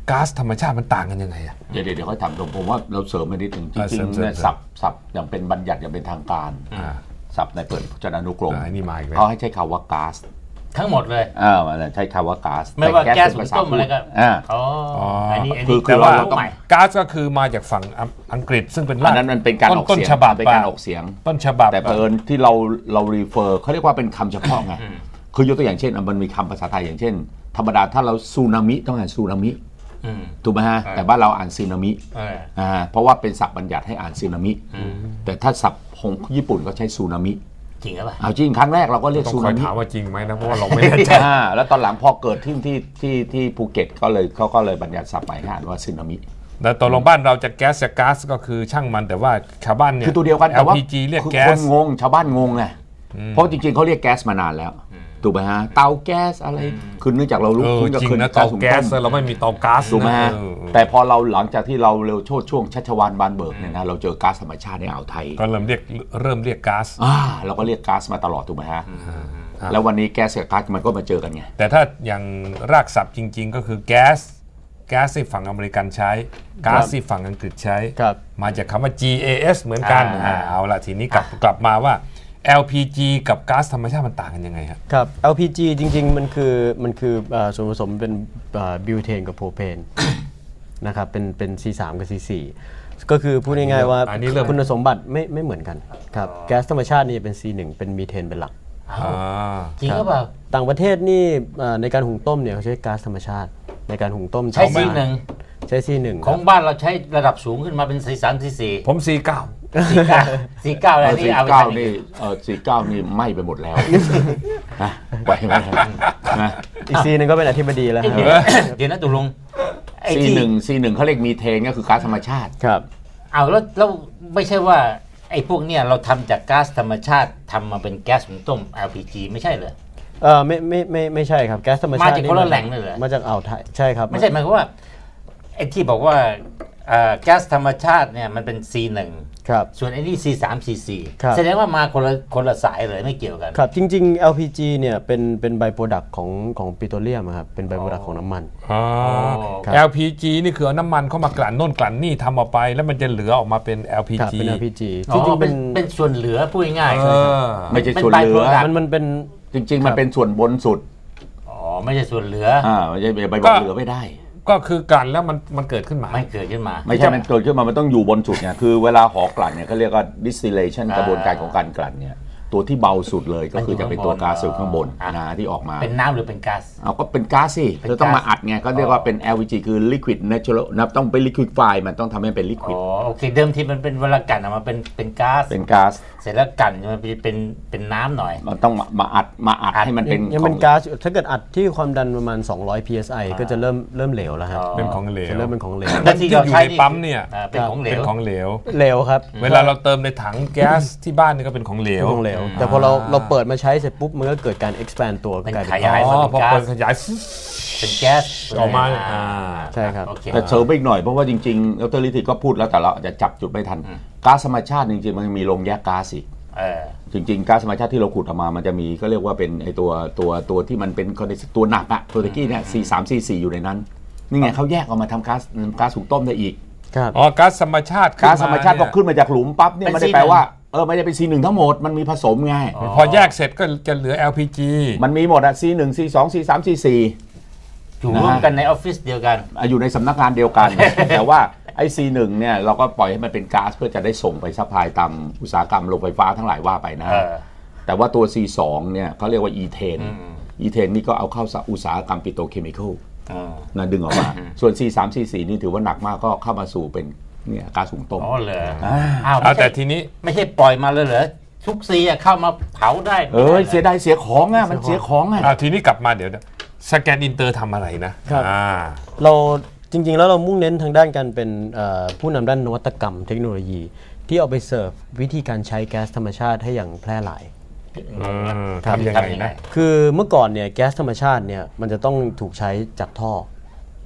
B: ก๊าซธรรมชาติมันต่างกันยังไงอ่ะ
A: เดี๋ยวเดี๋ยวเขาทำตรงผมว่าเราเสริมไปนิดหนึ่งจริงๆเนี่ยศัพท์ศัพท์อย่างเป็นบัญญัติอย่างเป็นทางการศัพท์ในเปิดพจนานุกรมเขาให้ใช้คำว่าก๊าซ
C: ทั้งหมดเลย
A: เออใช้คำว่าก๊าซ
C: ไม่ว่าแก๊สหุงต้มอะไรก็อ๋ออันนี้อันนี้คือว่าเราต้อง
B: ก๊าซก็คือมาจากฝั่งอังกฤษซึ่งเป็นราก
A: นั้นมันเป็นการออกเสียงเป็นการออกเสียง
B: ต้นฉบับ
A: แต่เผอิญที่เราเรารีเฟอร์เขาเรียกว่าเป็นคำเฉพาะไงคือยกตัวอย่างเช่นมันมีคำภาษาไทยอย่างเช่นธรรมดาถ้าเราซูนามิต้องอ่านซูนามิถูกไหมฮะแต่บ้านเราอ่านซึนามิอ่าเพราะว่าเป็นศัพท์บัญญัติให้อ่านซึนามิแต่ถ้าศัพท์ของญี่ปุ่นก็ใช้ซูนามิ
C: จริงหรือเปล่า
A: เอาจริงครั้งแรกเราก็เรียกซูนามิ
B: ถามว่าจริงไหมนะเพราะว่าเราไม่ได้
A: ใช่แล้วตอนหลังพอเกิดที่ที่ที่ที่ภูเก็ตก็เลยเขาก็เลยบัญญัติศัพท์ใหม่ให้อ่านว่าซึนามิ
B: แล้วตอนลงบ้านเราจะแก๊สจะก๊าซก็คือช่างมันแต่ว่าชาวบ้านเนี่ย
A: คือตัวเดียวกันแต่ว่า
B: แอล พี จี เรียกแก๊ส
A: คนงงชาวบ้านงงไงเพราะจริงๆเขาเรียกแก๊สมานานแล้วถูกไหมฮะเตาแก๊สอะไรคือเนื่องจากเรารู้
B: คุ้นกับคืนเตาแก๊สเราไม่มีเตาก๊าซ
A: ถูกไหมฮะแต่พอเราหลังจากที่เราเร็วโชดช่วงชัชวาลบานเบิกเนี่ยนะเราเจอก๊าซธรรมชาติในอ่าวไทย
B: ก็เริ่มเรียกเริ่มเรียกก๊าซ
A: อ่าเราก็เรียกก๊าซมาตลอดถูกไหมฮะแล้ววันนี้แก๊สกับก๊าซมันก็มาเจอกันไง
B: แต่ถ้าอย่างรากศัพท์จริงๆก็คือแก๊สแก๊สที่ฝั่งอเมริกันใช้ก๊าซที่ฝั่งอังกฤษใช้มาจากคำว่า จี เอ เอส เหมือนกันเอาละทีนี้กลับกลับมาว่าแอล พี จี กับก๊าซธรรมชาติมันต่างกันยังไงครับ
D: ครับ แอล พี จี จริงๆมันคือมันคือส่วนผสมเป็นบิวเทนกับโพรเพนนะครับเป็นเป็น ซี สาม กับ ซี สี่ ก็คือพูดง่ายๆว่าคุณสมบัติไม่ไม่เหมือนกันครับแก๊สธรรมชาตินี่เป็น ซี หนึ่ง เป็นมีเทนเป็นหลัก
C: จริงหรือเปล่า
D: ต่างประเทศนี่ในการหุงต้มเนี่ยเขาใช้ก๊าซธรรมชาติในการหุงต้ม
C: ใช้ ซี หนึ่ง
D: ใช้ ซี หนึ่ง
C: ของบ้านเราใช้ระดับสูงขึ้นมาเป็น ซี สาม ซี สี่
B: ผม ซี เก้า
C: สี่เก้าสี่เก้าแล้วนี่เอาไปทำ
A: นี่เออสี่เก้านี่ไหม้ไปหมดแล้วนะไปไหม
D: นะอีกซีนึงก็เป็นอธิบดีแล้ว
C: เดี๋ยวนะตุลง
A: ซีหนึ่งซีหนึ่งเขาเรียกมีเทนก็คือก๊าซธรรมชาติ
D: ครับ
C: เอาแล้วแล้วไม่ใช่ว่าไอ้พวกเนี้ยเราทำจากก๊าซธรรมชาติทำมาเป็นแก๊สหุงต้ม แอล พี จี ไม่ใช่เหรอ
D: เออไม่ไม่ไม่ไม่ใช่ครับแก๊สธรรมชาติ
C: มาจากคนละแหล่งเลยเหรอ
D: มาจากอ่าวไทยใช่ครับ
C: ไม่ใช่หมายความว่าไอ้ที่บอกว่าแก๊สธรรมชาติเนี่ยมันเป็น ซี หนึ่ง
D: ครับ
C: ส่วนไอ้นี่ ซี สาม ซี สี่ แสดงว่ามาคนละคนละสายเลยไม่เกี่ยวกัน
D: ครับจริงๆ แอล พี จี เนี่ยเป็นเป็นไบโปรดักต์ของของปิโตรเลียมครับเป็นไบโปรดักต์ของน้ำมัน
B: อ๋อ แอล พี จี นี่คือเอาน้ำมันเข้ามากลั่นโน่นกลั่นนี่ทำออกไปแล้วมันจะเหลือออกมาเป็น แอล พี จี
D: เป็น แอล พี จี
C: จริงๆเป็นเป็นส่วนเหลือพูดง่าย
A: ๆไม่ใช่ส่วนเหลือ
D: มันมันเป็น
A: จริงๆมันเป็นส่วนบนสุด
C: อ๋อไม่ใช่ส่วนเหลือ
A: อ่าไม่ใช่ไปบอกเหลือไม่ได้
B: ก็คือกลั่นแล้วมันมันเกิดขึ้นมา
C: ไม่เกิดขึ้นมา
A: ไม่ใช่มันเกิดขึ้นมามันต้องอยู่บนสุดเนี่ยคือเวลาหอกลั่นเนี่ยเขาเรียกว่า distillation กระบวนการของการกลั่นเนี่ยตัวที่เบาสุดเลยก็คือจะเป็นตัวก๊าซข้างบนนะที่ออกมา
C: เป็นน้ำหรือเป็นก๊าซ
A: เอาก็เป็นก๊าซสิเราต้องมาอัดไงก็เรียกว่าเป็น แอล พี จี คือ liquid natural นะต้องเป็น liquefy มันต้องทำให้เป็น liquid
C: อ๋อโอเคเดิมทีมันเป็นเวลากั่นออกมาเป็นเป็นก๊าซ
A: เป็นก๊าซ
C: เสร็จแล้วกั่นมันเป็นเป็นน้ำหน่อย
A: มันต้องมาอัดมาอัดให้มันเป็น
D: ยังเป็นก๊าซถ้าเกิดอัดที่ความดันประมาณสองร้อย พี เอส ไอ ก็จะเริ่มเริ่มเหลวแล้วครับ
B: เป็นของเหลว
D: จะเริ่มเป็นของเหลว
B: ที่อยู่ในปั๊มเนี่ย
C: เป็นของเหลว
B: เป็นของเหลว
D: เหลวครับ
B: เวลาเราเติมในถังแก๊สที่บ้านนี่ก็เป็นของเหลว
D: ของเหลวแต่พอเราเราเปิดมาใช้เสร็จปุ๊บมันก็เกิดการ expand ตัว
C: กลายเป็นขยายพอ
B: เปิดขยาย
C: เป็นแก๊ส
B: ออกมา
D: ใช่ครับ
A: แต่เสริมไปอีกหน่อยเพราะว่าจริงๆดร.ลิธิก็พูดแล้วแต่เราอาจจะจับจุดไม่ทันก๊าซธรรมชาติจริงๆมันมีโรงแยกก๊าซอีกจริงๆก๊าซธรรมชาติที่เราขุดออกมามันจะมีก็เรียกว่าเป็นไอตัวตัวตัวที่มันเป็นตัวหนักอะตัวตะกี้เนี่ย ซี สาม ซี สี่ อยู่ในนั้นนี่ไงเขาแยกออกมาทำก๊าซก๊าซหุงต้มได้อีก
B: อ๋อก๊าซธรรมชาติ
A: ก๊าซธรรมชาติพอขึ้นมาจากหลุมปั๊บเนี่ยไม่ได้แปลว่าเออไม่ได้เป็น ซี หนึ่ง ทั้งหมดมันมีผสมไง
B: พอแยกเสร็จก็จะเหลือ แอล พี จี
A: มันมีหมดอะ ซี หนึ่ง ซี สอง ซี สาม ซี สี่
C: อยู่ร่วมกันในออฟฟิศเดียวกัน
A: อยู่ในสำนักงานเดียวกันแต่ว่าไอ้ ซี หนึ่ง เนี่ยเราก็ปล่อยให้มันเป็นก๊าซเพื่อจะได้ส่งไปซัพพลายตามอุตสาหกรรมโรงไฟฟ้าทั้งหลายว่าไปนะแต่ว่าตัว ซี สอง เนี่ยเขาเรียกว่าอีเทนอีเทนนี่ก็เอาเข้าอุตสาหกรรมปิโตรเคมีคอลนะดึงออกมาส่วน ซี สาม ซี สี่ นี่ถือว่าหนักมากก็เข้ามาสู่เป็นเนี่ยก๊าซหุงต้ม
C: อ๋อเลย
B: อ้าวแต่ทีนี้
C: ไม่ใช่ปล่อยมาเลยเหรอทุกซีเข้ามาเผาได้
A: เออเสียดายเสียของอ่ะมันเสียของอ่ะ
B: ทีนี้กลับมาเดี๋ยวสแกนอินเตอร์ทำอะไรนะ
D: เราจริงๆแล้วเรามุ่งเน้นทางด้านการเป็นผู้นำด้านนวัตกรรมเทคโนโลยีที่เอาไปเสิร์ฟวิธีการใช้แก๊สธรรมชาติให้อย่างแพร่หลาย
B: ทำยังไงนะ
D: คือเมื่อก่อนเนี่ยแก๊สธรรมชาติเนี่ยมันจะต้องถูกใช้จากท่อ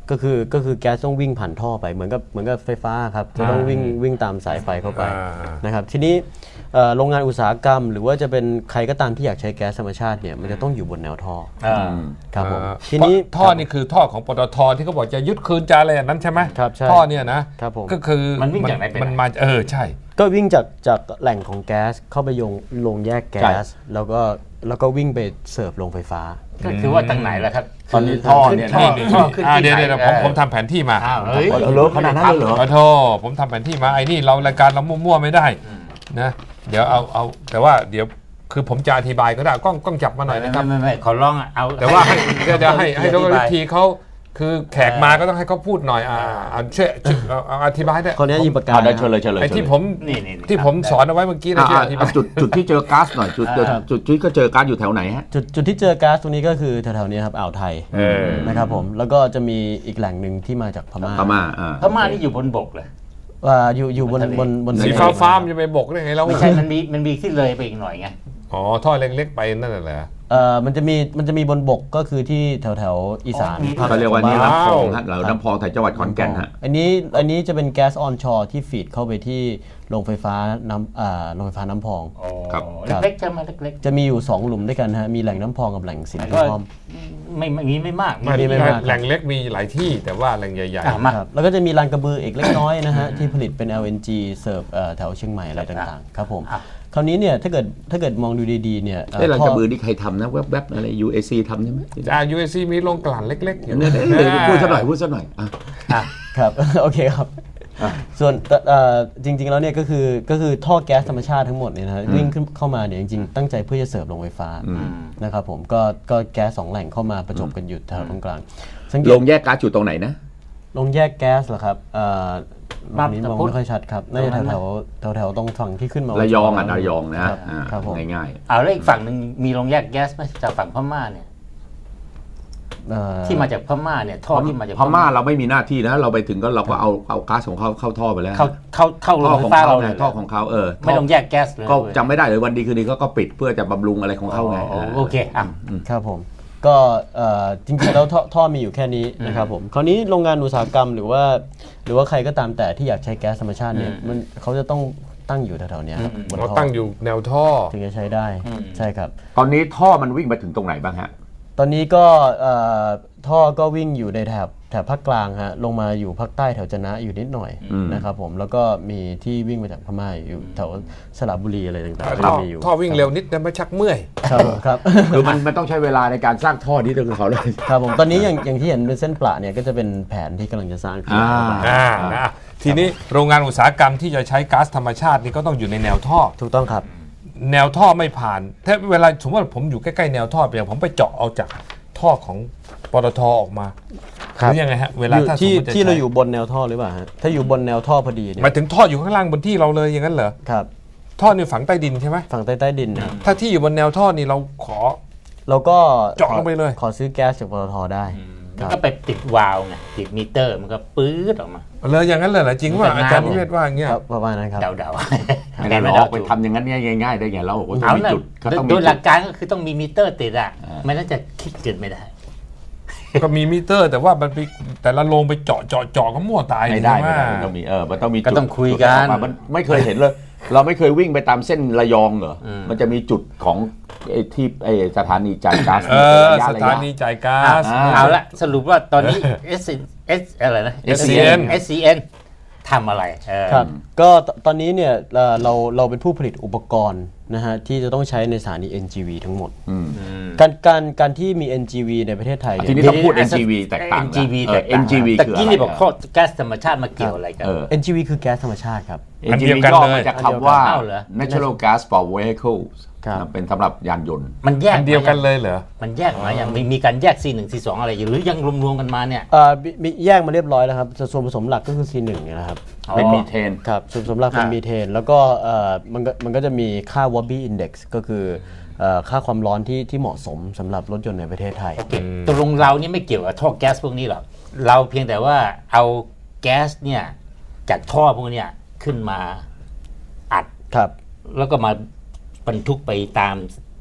D: ก็คือก็คือแก๊สต้องวิ่งผ่านท่อไปเหมือนกับเหมือนกับไฟฟ้าครับจะต้องวิ่งวิ่งตามสายไฟเข้าไปนะครับทีนี้โรงงานอุตสาหกรรมหรือว่าจะเป็นใครก็ตามที่อยากใช้แก๊สธรรมชาติเนี่ยมันจะต้องอยู่บนแนวท่อครับผมทีนี้
B: ท่อนี่คือท่อของปตท.ที่เขาบอกจะยึดคืนจะอะไรนั้นใช่ไหม
D: ครับใช่
B: ท่อเนี่ยนะครับก็คือ
C: มันวิ่งจากไหนไป
B: มันมาเออใช่
D: ก็วิ่งจากจากแหล่งของแก๊สเข้าไปยงลงแยกแก๊สแล้วก็แล้วก็วิ่งไปเสิร์ฟโรงไฟฟ้า
C: ก็คือว่าตั้งไหนแล้วครับ
A: ตอนนี้ท่อเนี่ย
C: ท่อขึ้นที่
B: เดี๋ยวเดี๋ยวผมผมทำแผนที่มา
C: เฮ้ย
A: ขนาดนั้นเลยเหรอ
B: ขอโทษผมทำแผนที่มาไอ้นี่เรารายการเรามั่วๆไม่ได้นะเดี๋ยวเอาเอาแต่ว่าเดี๋ยวคือผมจะอธิบายก็ได้กล้องกล้องจับมาหน่อยนะครับ
C: ไม่ไม่ขอร้องเอา
B: แต่ว่าให้จะให้ให้ดร.วิธีเขาคือแขกมาก็ต้องให้เขาพูดหน่อยอ่าช่วยเอาอธิบายได้
D: คนนี้ยิงปากกา
A: ได้เชิญเลยเชิญเลย
B: ไอ้ที่ผมที่ผมสอนเอาไว้เมื่อกี้นะที่
A: จุดจุดที่เจอก๊าซหน่อยจุดจุดที่ก็เจอก๊าซอยู่แถวไหนฮะ
D: จุดจุดที่เจอก๊าซตรงนี้ก็คือแถวๆนี้ครับอ่าวไทยนะครับผมแล้วก็จะมีอีกแหล่งหนึ่งที่มาจากพม่า
A: พม่า
C: พม่านี่อยู่บนบกเลย
D: ว่าอยู่อยู่บนบนบน
B: สีฟ้าฟ้ามจะไปบกได้ไงเรา
C: ไม่ใช่มันมีมันมีที่เลยไปอีกหน่อยไง
B: อ๋อท่อเล็กๆไปนั่นแหละ
D: เอ่อมันจะมีมันจะมีบนบกก็คือที่แถวแถวอีสาน
A: เขาเรียกว่านี่ลำพองฮะเราลำพองไทยจังหวัดขอนแก่นฮะ
D: อันนี้อันนี้จะเป็นแก๊สออนชอร์ที่ฟีดเข้าไปที่โรงไฟฟ้าน้ำอ่าโรงไฟฟ้าน้ำพอง
C: ครับเล็กๆจะมาเล็ก
D: ๆจะมีอยู่สองหลุมด้วยกันฮะมีแหล่งน้ำพองกับแหล่งสินค้า
C: ไม่ไม่มีไม่มาก
B: ไม่ไม่มากแหล่งเล็กมีหลายที่แต่ว่าแหล่งใหญ่
D: ๆครับแล้วก็จะมีลานกระบืออีกเล็กน้อยนะฮะที่ผลิตเป็น แอล เอ็น จี เสิร์ฟแถวเชียงใหม่อะไรต่างๆครับผมคราวนี้เนี่ยถ้าเกิดถ้าเกิดมองดูดีๆเนี่ย
A: ไอ้ลานกระบือที่ใครทำนะแวบๆอะไร ยู เอ ซี ทำใช่ไหม
B: อ่า ยู เอ ซี มีโรงกลั่นเล็กๆอย่างนี้
A: พูดสักหน่อยพูดสักหน่อย
D: อ่ะครับโอเคครับส่วนจริงๆแล้วเนี่ยก็คือก็คือท่อแก๊สธรรมชาติทั้งหมดเนี่ยนะวิ่งขึ้นเข้ามาเนี่ยจริงๆตั้งใจเพื่อจะเสิร์ฟโรงไฟฟ้านะครับผมก็ก็แก๊สสองแหล่งเข้ามาประจบกันอยู่แถวตรงกลาง
A: โรงแยกก๊าซอยู่ตรงไหนนะ
D: โรงแยกแก๊สเหรอครับตรงนี้มองไม่ค่อยชัดครับน่าจะแถวแถวแถวตรงฝั่งที่ขึ้นมา
A: ระยองอ่ะระยองนะครับง่าย
C: ๆเอาแล้วอีกฝั่งหนึ่งมีโรงแยกแก๊สไหมจากฝั่งพม่าเนี่ยที่มาจากพม่าเนี่ยท่อที่มาจาก
A: พม่าเราไม่มีหน้าที่นะเราไปถึงก็เราก็เอาเอาก๊าซของเขาเข้าท่อไปแล้ว
C: เข้าเข้าเข้าโรงไฟฟ้าเราเลย
A: ท่อของเขาเออ
C: ไม่ต้องแยกแก๊สเลย
A: ก็จำไม่ได้เลยวันดีคืนดีก็ปิดเพื่อจะบำรุงอะไรของเขาไง
C: โอเคอ่ะ
D: ครับผมก็จริงๆแล้วท่อมีอยู่แค่นี้นะครับผมคราวนี้โรงงานอุตสาหกรรมหรือว่าหรือว่าใครก็ตามแต่ที่อยากใช้แก๊สธรรมชาติเนี่ยมันเขาจะต้องตั้งอยู่แถวๆนี้ครับ
B: บนท่อตั้งอยู่แนวท่อ
D: ถึงจะใช้ได้ใช่ครับ
A: ตอนนี้ท่อมันวิ่งไปถึงตรงไหนบ้างฮะ
D: ตอนนี้ก็ท่อก็วิ่งอยู่ในแถบแถบภาคกลางฮะลงมาอยู่ภาคใต้แถวจะนะอยู่นิดหน่อยนะครับผมแล้วก็มีที่วิ่งมาจากพม่าอยู่แถวสระบุรีอะไรต่างๆก็มีอยู่
B: ท่อวิ่งเร็วนิดแต่ไม่ชักเมื่อย
D: ครับครับ
A: คือมันมันต้องใช้เวลาในการสร้างท่อนี้ด้วยเขาเลย
D: ครับผมตอนนี้อย่างอย่างที่เห็นเป็นเส้นประเนี่ยก็จะเป็นแผนที่กำลังจะสร้างขึ้น
B: อ่านะทีนี้โรงงานอุตสาหกรรมที่จะใช้ก๊าซธรรมชาตินี่ก็ต้องอยู่ในแนวท่อ
D: ถูกต้องครับ
B: แนวท่อไม่ผ่านถ้าเวลาสมมติว่าผมอยู่ใกล้ๆแนวท่ออย่างผมไปเจาะเอาจากท่อของปตท.ออกมาหรือยังไงฮะเวลาถ้า
D: ที่ที่เราอยู่บนแนวท่อหรือเปล่าฮะถ้าอยู่บนแนวท่อพอดีเนี่ย
B: หมายถึงท่ออยู่ข้างล่างบนที่เราเลยอย่างนั้นเหรอ
D: ครับ
B: ท่อนี่ฝังใต้ดินใช่ไหม
D: ฝังใต้ใต้ดินนะ
B: ถ้าที่อยู่บนแนวท่อนี่เราขอ
D: เราก็
B: เจาะลงไปเลย
D: ขอซื้อแก๊สจากปตท.ได้
C: ก็ไปติดวาล์วไงติดมิเตอร์มันก็ปื๊ดออกมา
B: เลยอย่างนั้นเลยเหรอจริงว่าอาจารย์นิเวศว่าอย่างเงี้ย
D: ประมาณนั้นครับ
C: เดา
A: ๆไม่ได้หรอกไปทำอย่างนั้นง่ายๆได้ไงเราบอกว่าต้องมีจุด
C: โดยหลักการก็คือต้องมีมิเตอร์ติดอ่ะไม่น่าจะคิดเกินไม่ได้
B: ก็มีมิเตอร์แต่ว่ามันไปแต่ละโรงไปเจาะเจาะเจาะก็มั่วตาย
A: ไม่ได้ไม่ได้ต้องมีเออมันต้องมี
C: ก็ต้องคุยกัน
A: มันไม่เคยเห็นเลยเราไม่เคยวิ่งไปตามเส้นระยองเหรอมันจะมีจุดของไอ้ที่ไอ้สถานีจ่ายก๊าซ
B: เออสถานีจ่ายก๊าซ
C: เอาละสรุปว่าตอนนี้ S S อะไรนะ
B: เอส ซี เอ็น
C: เอส ซี เอ็น ทำอะไร
D: ครับก็ตอนนี้เนี่ยเราเราเป็นผู้ผลิตอุปกรณ์นะฮะที่จะต้องใช้ในสถานี เอ็น จี วี ทั้งหมดการการการที่มี เอ็น จี วี ในประเทศไทย
A: ทีนี้ต้องพูด เอ็น จี วี แตกต่าง
C: เอ็น จี วี แตกต่าง
A: เอ็น จี วี
C: แต่กี้นี่บอกข้อแก๊สธรรมชาติมาเกี่ยวอะไรกัน
D: เอ็น จี วี คือแก๊สธรรมชาติครับ
A: เอ็น จี วี ย่อมาจากคำว่า Natural Gas for Vehicles เป็นสำหรับยานยนต์
C: มันแยก
B: เดียวกันเลยเหรอ
C: มันแยกมาอย่างมีการแยก ซี หนึ่ง ซี สอง อะไรอยู่หรือยังรวมๆกันมาเนี่ย
D: เอ่อมีแยกมาเรียบร้อยแล้วครับส่วนผสมหลักก็คือ ซี หนึ่ง นะครับ
A: เป็นมีเทน
D: ครับส่วนผสมหลักเป็นมีเทนแล้วก็เอ่อมันก็มันก็จะมีค่า Wobbe Index ก็คือค่าความร้อนที่ที่เหมาะสมสำหรับรถยนต์ในประเทศไทย
C: ตกลงเรานี่ไม่เกี่ยวกับท่อแก๊สพวกนี้หรอกเราเพียงแต่ว่าเอาแก๊สเนี่ยจากท่อพวกนี้ขึ้นมาอัด
D: ครับ
C: แล้วก็มาบรรทุกไปตาม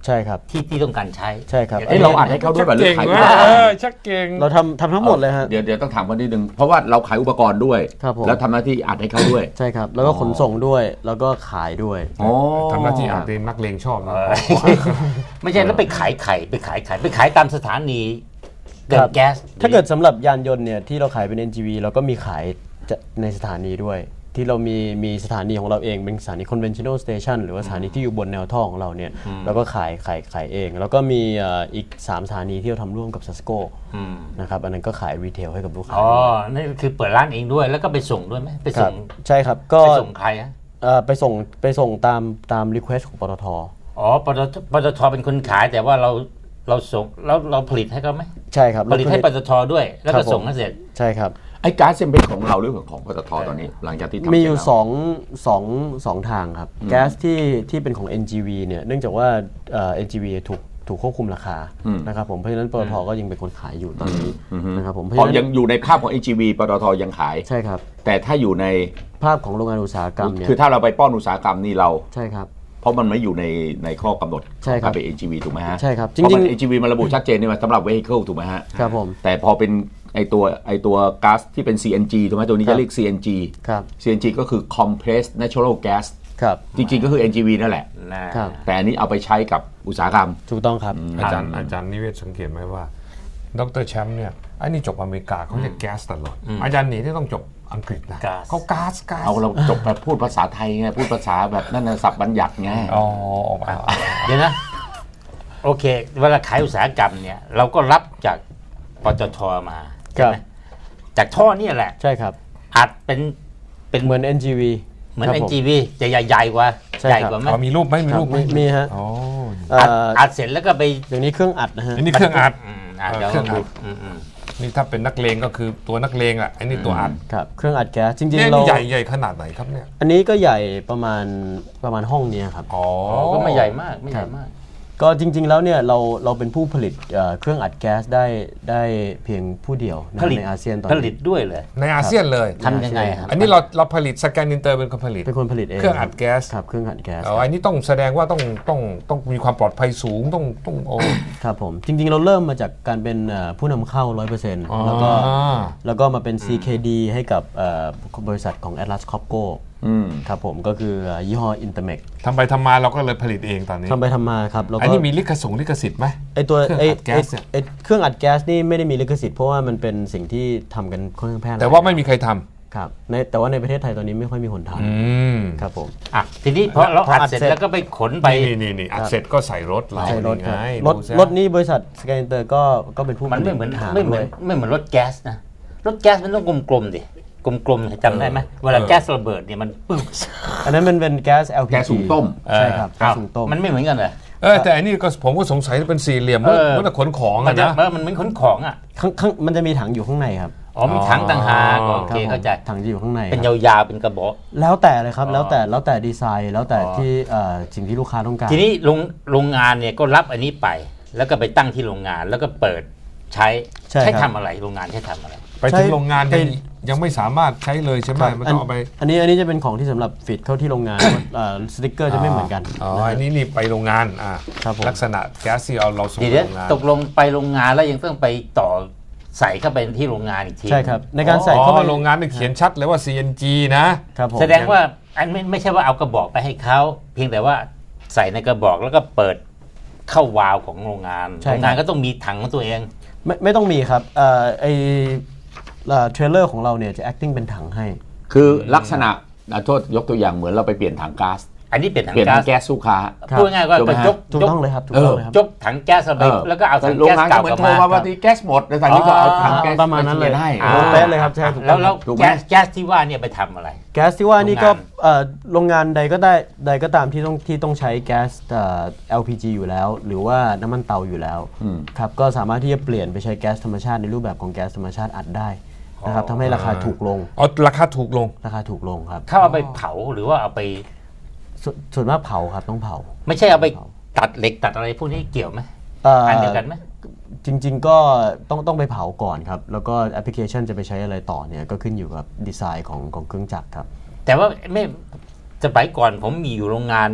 D: ใช่ครับ
C: ที่ที่ต้องการใช้
D: ใช่ครับ
A: ไอ้เราอัดให้เขาด้วยแบบหรือขาย
B: เออชักเก่ง
D: เราทำทำทั้งหมดเลยฮะ
A: เดี๋ยวเดี๋ยวต้องถามกันนิดนึงเพราะว่าเราขายอุปกรณ์ด้วยแล้วทำหน้าที่อัดให้เขาด้วย
D: ใช่ครับแล้วก็ขนส่งด้วยแล้วก็ขายด้วย
B: ทำหน้าที่อัดเองนักเลงชอบนะ
C: ไม่ใช่แล้วไปขายไข่ไปขายไข่ไปขายตามสถานีเกิดแก๊ส
D: ถ้าเกิดสำหรับยานยนต์เนี่ยที่เราขายเป็น เอ็น จี วี เราก็มีขายในสถานีด้วยที่เรามีมีสถานีของเราเองเป็นสถานี conventional station หรือว่าสถานีที่อยู่บนแนวท่อของเราเนี่ยเราก็ขายขายขายเองแล้วก็มีอีกสามสถานีที่เราทำร่วมกับ Sasco นะครับอันนั้นก็ขายรีเทลให้กับลูกค้า
C: อ๋อนี่คือเปิดร้านเองด้วยแล้วก็ไปส่งด้วยไหมไปส่ง
D: ใช่ครับก็
C: ไปส่งใครอะ
D: ไปส่งไปส่งตามตาม request ของปตท.
C: อ๋อปตทปตทเป็นคนขายแต่ว่าเราเราส่งแล้วเราผลิตให้เขาไหม
D: ใช่ครับ
C: ผลิตให้ปตท.ด้วยแล้วก็ส่งให้เสร็จ
D: ใช่ครับ
A: ไอ้ก๊าซเป็นของเราหรือของปตท.ตอนนี้หลังจากที่
D: มีอยู่สองสองสองทางครับแก๊สที่ที่เป็นของ เอ็น จี วี เนี่ยเนื่องจากว่าเอ่อ เอ็น จี วี ถูกถูกควบคุมราคานะครับผมเพราะฉะนั้นปตท.ก็ยังเป็นคนขายอยู่ตอนนี้นะครับผมเพราะ
A: ยังอยู่ในภาพของ เอ็น จี วี ปตท.ยังขาย
D: ใช่ครับ
A: แต่ถ้าอยู่ใน
D: ภาพของโรงงานอุตสาหกรรมเนี่ย
A: คือถ้าเราไปป้อนอุตสาหกรรมนี่เรา
D: ใช่ครับ
A: เพราะมันไม่อยู่ในในข้อกำหนด
D: การ
A: เป็น เอ็น จี วี ถูกไหมฮะ
D: ใช่ครับ
A: จริงๆ เอ็น จี วี มันระบุชัดเจนนี่มันสำหรับ vehicle ถูกไหมฮะ
D: ครับผม
A: แต่พอเป็นไอตัวไอตัวก๊าซที่เป็น ซี เอ็น จี ถูกไหมตัวนี้จะเรียก ซี เอ็น จี
D: ครับ
A: ซี เอ็น จี ก็คือ compressed natural gas
D: ครับ
A: จริงๆก็คือ เอ็น จี วี นั่นแหละแต่อันนี้เอาไปใช้กับอุตสาหกรรม
D: ถูกต้องครับ
B: อาจารย์อาจารย์นิเวศสังเกตไหมว่าดร.แชมป์เนี่ยไอ้นี่จบอเมริกาเขาเรียกแก๊สตลอดอาจารย์หนีที่ต้องจบอังกฤษนะเขาก๊าซก๊าซ
A: เอาเราจบแบบพูดภาษาไทยไงพูดภาษาแบบนั่นนะศัพท์บัญญัติไง
B: อ๋อ
C: เดี๋ยวนะโอเคเวลาขายอุตสาหกรรมเนี่ยเราก็รับจากปตท.มาใช่ไหมจากท่อนี่แหละ
D: ใช่ครับ
C: อัดเป็น
D: เป็นเหมือน เอ็น จี วี
C: เหมือน เอ็น จี วี จะใหญ่ๆกว่าใหญ่กว่าไหม
B: มีรูปไหมมีรูปไหม
D: มีฮะ
C: อัดเสร็จแล้วก็ไป
D: เดี๋ยวนี้เครื่องอัดนะฮะ
B: อันนี้เครื่องอัด
C: เครื่องอัด
B: นี่ถ้าเป็นนักเลงก็คือตัวนักเลงอ่ะอันนี้ตัวอัด
D: ครับเครื่องอัดแก๊สจริงๆ
B: เราใหญ่ใหญ่ขนาดไหนครับเนี่ย
D: อันนี้ก็ใหญ่ประมาณประมาณห้องนี้ครับ
B: อ๋อ
C: ก็ไม่ใหญ่มากไม่ใหญ่มาก
D: ก็จริงๆแล้วเนี่ยเราเราเป็นผู้ผลิตเครื่องอัดแก๊สได้ได้เพียงผู้เดียวในอาเซียนตอนนี้
C: ผลิตด้วยเลย
B: ในอาเซียนเลย
C: ทำยังไงครับ
B: อันนี้เราเราผลิตสแกนอินเตอร์เป็นคนผลิต
D: เป็นคนผลิตเอง
B: เครื่องอัดแก๊ส
D: ครับเครื่องอัดแก๊ส
B: อ๋ออันนี้ต้องแสดงว่าต้องต้องต้องมีความปลอดภัยสูงต้องต้องโอ้
D: ครับผมจริงๆเราเริ่มมาจากการเป็นผู้นำเข้า ร้อยเปอร์เซ็นต์ แล้วก็แล้วก็มาเป็น ซี เค ดี ให้กับบริษัทของ Atlas Copcoครับผมก็คือยี่ห้อ Intermec
B: ทำไปทำมาเราก็เลยผลิตเองตอนนี้
D: ทำไปทำมาครับ
B: อันนี้มีลิขสิทธิ์ลิขสิทธิ์ไหม
D: ไอตัวไอแก๊สไอเครื่องอัดแก๊สนี่ไม่ได้มีลิขสิทธิ์เพราะว่ามันเป็นสิ่งที่ทำกันค่อนข้างแพร่หลาย
B: แต่ว่าไม่มีใครท
D: ำครับในแต่ว่าในประเทศไทยตอนนี้ไม่ค่อยมีคนทำครับผม
C: อ่ะทีนี้พอเราอัดเสร็จแล้วก็ไปขนไป
B: นี่นี่นี่อัดเสร็จก็ใส่รถเรา
D: ใส่รถไงรถรถนี้บริษัทสแกนเตอร์ก็ก็เป็นผู้
C: มันไม่เหมือนไม่เหมือนไม่เหมือนรถแก๊สนะรถแก๊สมันต้องกลมๆดิกลมๆจำได้ไหมเวลาแก๊สระเบิดเนี่ยมันปึ้ง
D: อันนั้นมันเป็นแก๊ส แอล พี จี
A: แก๊สสูงต้ม
D: ใช่ครับแก๊สสูงต้ม
C: มันไม่เหมือนกันเลย
B: เออแต่อันนี้ก็ผมก็สงสัยเป็นสี่เหลี่ยมมันจะขนของอะนะ
C: มันเหมือนขนของอ่ะ
D: ข้างมันจะมีถังอยู่ข้างในครับ
C: อ๋อมีถังต่างหากโอเคเข้าใจ
D: ถังจะอยู่ข้างใน
C: เป็นยาวๆเป็นกระบอก
D: แล้วแต่เลยครับแล้วแต่แล้วแต่ดีไซน์แล้วแต่ที่สิ่งที่ลูกค้าต้องการ
C: ทีนี้โรงโรงงานเนี่ยก็รับอันนี้ไปแล้วก็ไปตั้งที่โรงงานแล้วก็เปิดใช้ใช้ทำอะไรโรงงานใช้ทำอะไร
B: ไปถึงโรงงานยังยังไม่สามารถใช้เลยใช่ไหมมันต้องเอาไป
D: อันนี้อันนี้จะเป็นของที่สำหรับฟิตเข้าที่โรงงานสติ๊กเกอร์จะไม่เหมือนกัน
B: อ๋ออันนี้นี่ไปโรงงานอ่าลักษณะแก๊สที่เอาเราส่งโรงงาน
C: ตกลงไปโรงงานแล้วยังต้องไปต่อใส่เข้าไปที่โรงงานอีกที
D: ใช่ครับในการใส่เข้าไป
B: โรงงานนี่เขียนชัดเลยว่า ซี เอ็น จี นะครับ
C: แสดงว่าอันไม่ไม่ใช่ว่าเอากระบอกไปให้เขาเพียงแต่ว่าใส่ในกระบอกแล้วก็เปิดเข้าวาล์วของโรงงานโรงงานก็ต้องมีถังของตัวเอง
D: ไม่ไม่ต้องมีครับเอ่อไอเทรลเลอร์ของเราเนี่ยจะ acting เป็นถังให้
A: คือลักษณะโทษยกตัวอย่างเหมือนเราไปเปลี่ยนถังก๊าซ
C: อันนี้เปลี่ยนถัง
A: แก๊สสู้ค้า
C: พูดง่ายๆว่าไปยก
D: ถูกต้องเลยครับถูกต้องเลยครับ
C: ยกถังแก๊สไปแล้วก็เอาถังแก๊สเก่ากลับมา
A: ว่าที่แก๊สหมดในตอนนี้ก็เอาถังแก๊ส
D: ประมาณนั้นเลย
A: ให้
D: เป๊ะเลยครับใช่ถูก
C: แล้วแล้วแก๊สแก๊สที่ว่าเนี่ยไปทำอะไร
D: แก๊สที่ว่านี่ก็โรงงานใดก็ได้ใดก็ตามที่ต้องที่ต้องใช้แก๊ส แอล พี จี อยู่แล้วหรือว่าน้ำมันเตาอยู่แล้วครับก็สามารถที่จะเปลี่ยนไปใช้แก๊สธรรมชาติในรูปแบบของแก๊สธรรมชาติอัดได้นะครับทำให้ราคาถูกลง
B: อ๋อราคาถูกลง
D: ราคาถูกลงครับ
C: ถ้าเอาไปเผาหรือว่าเอาไป
D: ส่วนมากเผาครับต้องเผา
C: ไม่ใช่เอาไปตัดเหล็กตัดอะไรพวกนี้เกี่ยวไหมอันเดียวกันไหม
D: จริงๆก็ต้องต้องไปเผาก่อนครับแล้วก็แอปพลิเคชันจะไปใช้อะไรต่อเนี่ยก็ขึ้นอยู่กับดีไซน์ของของเครื่องจักรครับ
C: แต่ว่าไม่สมัยก่อนผมมีอยู่โรงงานเนี่ย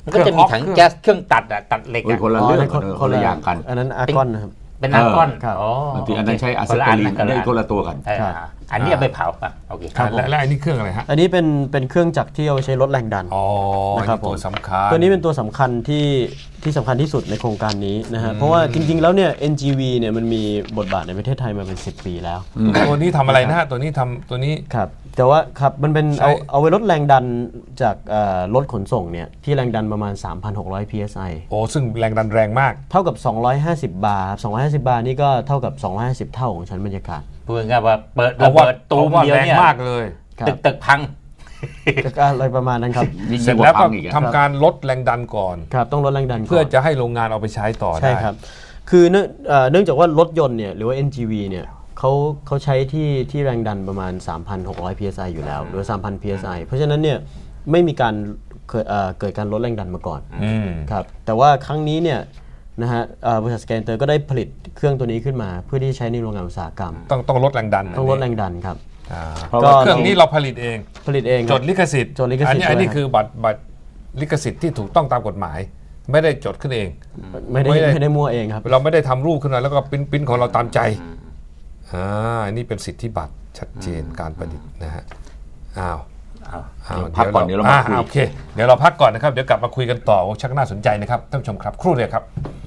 C: มันก็จะมีถังแก๊สเครื่องตัดอะตัดเหล็ก
A: โอ้ยคนละเรื่อง
D: คน
A: คนละอย่างกัน
D: อันนั้นอาร์กอนนะครับ
C: เป็นอาร์กอน
D: ครับ
C: อ๋อบ
A: างทีอันนั้นใช้อะซิทาลีนได้คนละตัวกัน
C: เอออันนี้เอาไปเผาอ่ะโอเค
D: ครับผม
B: และและอันนี้เครื่องอะไรฮะ
D: อันนี้เป็นเป็นเครื่องจักรที่เอาไว้ใช้ลดแรงดัน
B: อ๋อ
D: นะครับ
B: ตัวสำคัญ
D: ตัวนี้เป็นตัวสำคัญที่ที่สำคัญที่สุดในโครงการนี้นะฮะเพราะว่าจริงๆแล้วเนี่ย เอ็น จี วี เนี่ยมันมีบทบาทในประเทศไทยมาเป็นสิบปีแล้ว
B: ตัวนี้ทำอะไรนะฮะตัวนี้ทำตัวนี้
D: ครับแต่ว่าครับมันเป็น
B: ใช่
D: เอาเอาไว้ลดแรงดันจากเอ่อรถขนส่งเนี่ยที่แรงดันประมาณ สามพันหกร้อย พี เอส ไอ
B: โอ้ซึ่งแรงดันแรงมาก
D: เท่ากับ สองร้อยห้าสิบ บาร์ครับสองร้อยห้าสิบ บาร์นี่ก็เท่ากับ สองร้อยห้าสิบ เท่าของชั้นบรรยากาศ
C: พูดง่ายๆว่าเปิด
B: เพ
C: ระ
B: ราะว่า
C: เบิดตูม
B: เพราะว่า
C: เดียว
B: แรง
C: เนี่ย
B: มากเลย
D: ครับ
C: ตึกตึกพัง
D: ก็อะไรประมาณนั้นครับ
A: ยิ่ง
B: เสร็จ
A: กว่า
B: แล้วก็
A: พังอีกอะ
B: ทำการลดแรงดันก่อน
D: ครับต้องลดแรงดันก่น
B: เพื่อจะให้โรงงานเอาไปใช้ต่อได้
D: ใช่ครับ คือเนื่องเอ่อเนื่องจากว่ารถยนต์เนี่ยหรือว่า เอ็น จี วี เนี่ยเขาเขาใช้ที่ที่แรงดันประมาณ สามพันหกร้อย พี เอส ไอ อยู่แล้วหรือ สามพัน พี เอส ไอ เพราะฉะนั้นเนี่ยไม่มีการเกิดเอ่อเกิดการลดแรงดันมาก่อน
B: อืม
D: ครับแต่ว่าครั้งนี้เนี่ยนะฮะเอ่อบริษัทสแกนเตอร์ก็ได้ผลิตเครื่องตัวนี้ขึ้นมาเพื่อที่ใช้ในโรงงานอุตสาหกรรม
B: ต้องต้องลดแรงดัน
D: ต้องลดแรงดันครับ
B: อ่า
A: เพราะ
D: ก็
A: ว่า
B: เครื่องนี้เราผลิตเอง
D: ผลิตเอง
B: จดลิขสิทธิ์
D: จดลิขสิทธิ์
B: อันนี้อันนี้
D: ด้วย
B: คือบัตรบัตรลิขสิทธิ์ที่ถูกต้องตามกฎหมาย ไม่ได้จดขึ้นเอง
D: ไม่ได้
B: ไม่ได้
D: ไม่ได้มั่วเองครับ
B: เราไม่ได้ทำรูปขึ้นมาแล้วก็ปริ้นปริ้นของเราตามใจอ่าอันนี้เป็นสิทธิบัตรชัดเจนการประดิษฐ์นะฮะอ้าวอ้าว
A: พักก่อนเดี๋ยวเรามาคุย
B: อ่โอเคเดี๋ยวเราพักก่อนนะครับเดี๋ยวกลับมาคุยกันต่อชักน่าสนใจนะครับท่านผู้ชมครับครู่เดียวครับ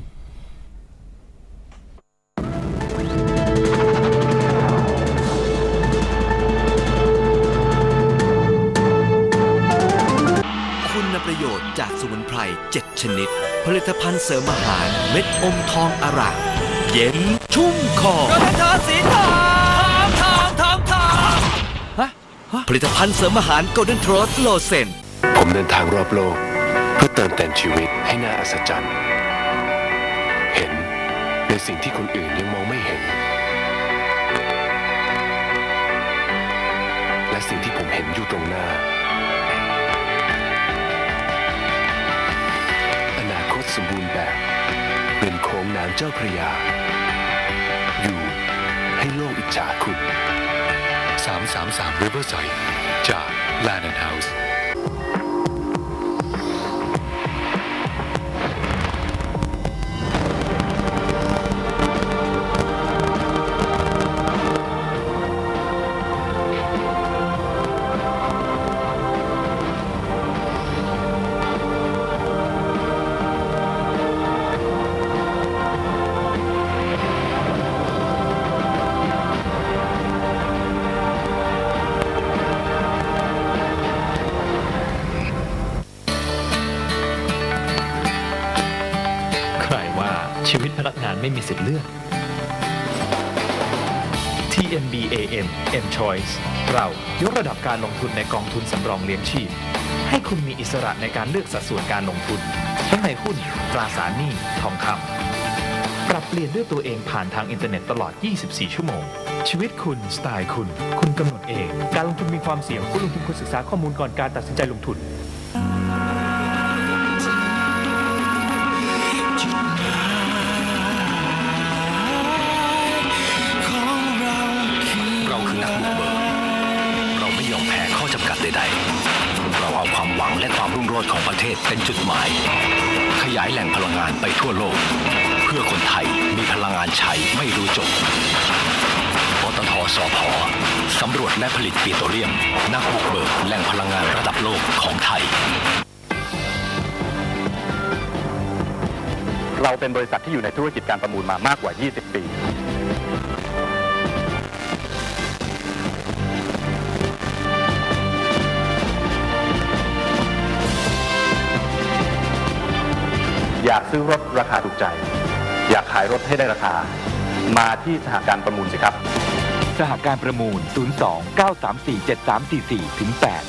H: คุณประโยชน์จากสมุนไพรเจ็ดชนิด ผลิตภัณฑ์เสริมอาหารเม็ดอมทองอร่ามเย็นชุ่มคอผลิตภัณฑ์เสริมอาหารโกลเด้นโทรสโลเซน
G: ผมเดินทางรอบโลกเพื่อเติมแต่งชีวิตให้น่าอัศจรรย์เห็นในสิ่งที่คนอื่นยังมองไม่เห็น และสิ่งที่ผมเห็นอยู่ตรงหน้าอนาคตสมบูรณ์แบบเป็นโค้งน้ำเจ้าพระยาอยู่ให้โลกอิจฉาคุณสามสามสาม Riverside จาก Land and House
J: ใครว่าชีวิตพนักงานไม่มีสิทธิ์เลือก ที เอ็ม บี เอ เอ็ม M Choice เรายกระดับการลงทุนในกองทุนสำรองเลี้ยงชีพให้คุณมีอิสระในการเลือกสัดส่วนการลงทุนทั้งในหุ้นตราสารหนี้ทองคำปรับเปลี่ยนด้วยตัวเองผ่านทางอินเทอร์เน็ตตลอด ยี่สิบสี่ ชั่วโมงชีวิตคุณสไตล์คุณคุณกำหนดเองการลงทุนมีความเสี่ยงผู้ลงทุนควรศึกษาข้อมูลก่อนการตัดสินใจลงทุน
I: เราคือนักบุกเบิกเราไม่ยอมแพ้ข้อจำกัดใดๆเราเอาความหวังและความรุ่งโรจน์ของประเทศเป็นจุดหมายขยายแหล่งพลังงานไปทั่วโลกเพื่อคนไทยมีพลังงานใช้ไม่รู้จบปตท.สผ.สำรวจและผลิตปิโตรเลียมนักบุกเบิกแหล่งพลังงานระดับโลกของไทย
K: เราเป็นบริษัทที่อยู่ในธุรกิจการประมูลมามากกว่า ยี่สิบ ปี อยากซื้อรถราคาถูกใจ อยากขายรถให้ได้ราคา มาที่สหการประมูลสิครับ
J: สหการประมูล ศูนย์ สอง เก้า สาม สี่ เจ็ด สาม สี่ สี่ ถึง แปด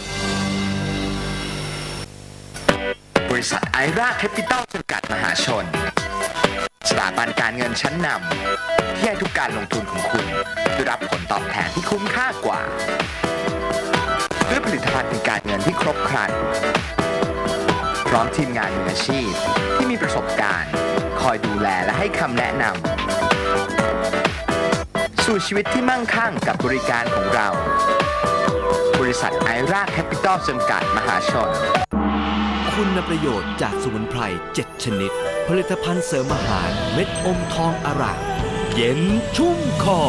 L: บริษัทไอราแคปิตอลจำกัดมหาชนสถาบันการเงินชั้นนำที่ให้ทุกการลงทุนของคุณได้รับผลตอบแทนที่คุ้มค่ากว่าด้วยผลิตภัณฑ์ทางการเงินที่ครบครันพร้อมทีมงานมืออาชีพที่มีประสบการณ์คอยดูแลและให้คำแนะนำสู่ชีวิตที่มั่งคั่งกับบริการของเราบริษัทไอราแคปิตอลจำกัดมหาชน
H: คุณประโยชน์จากสมุนไพรเจ็ดชนิดผลิตภัณฑ์เสริมอาหารเม็ดอมทองอร่ามเย็นชุ่มคอ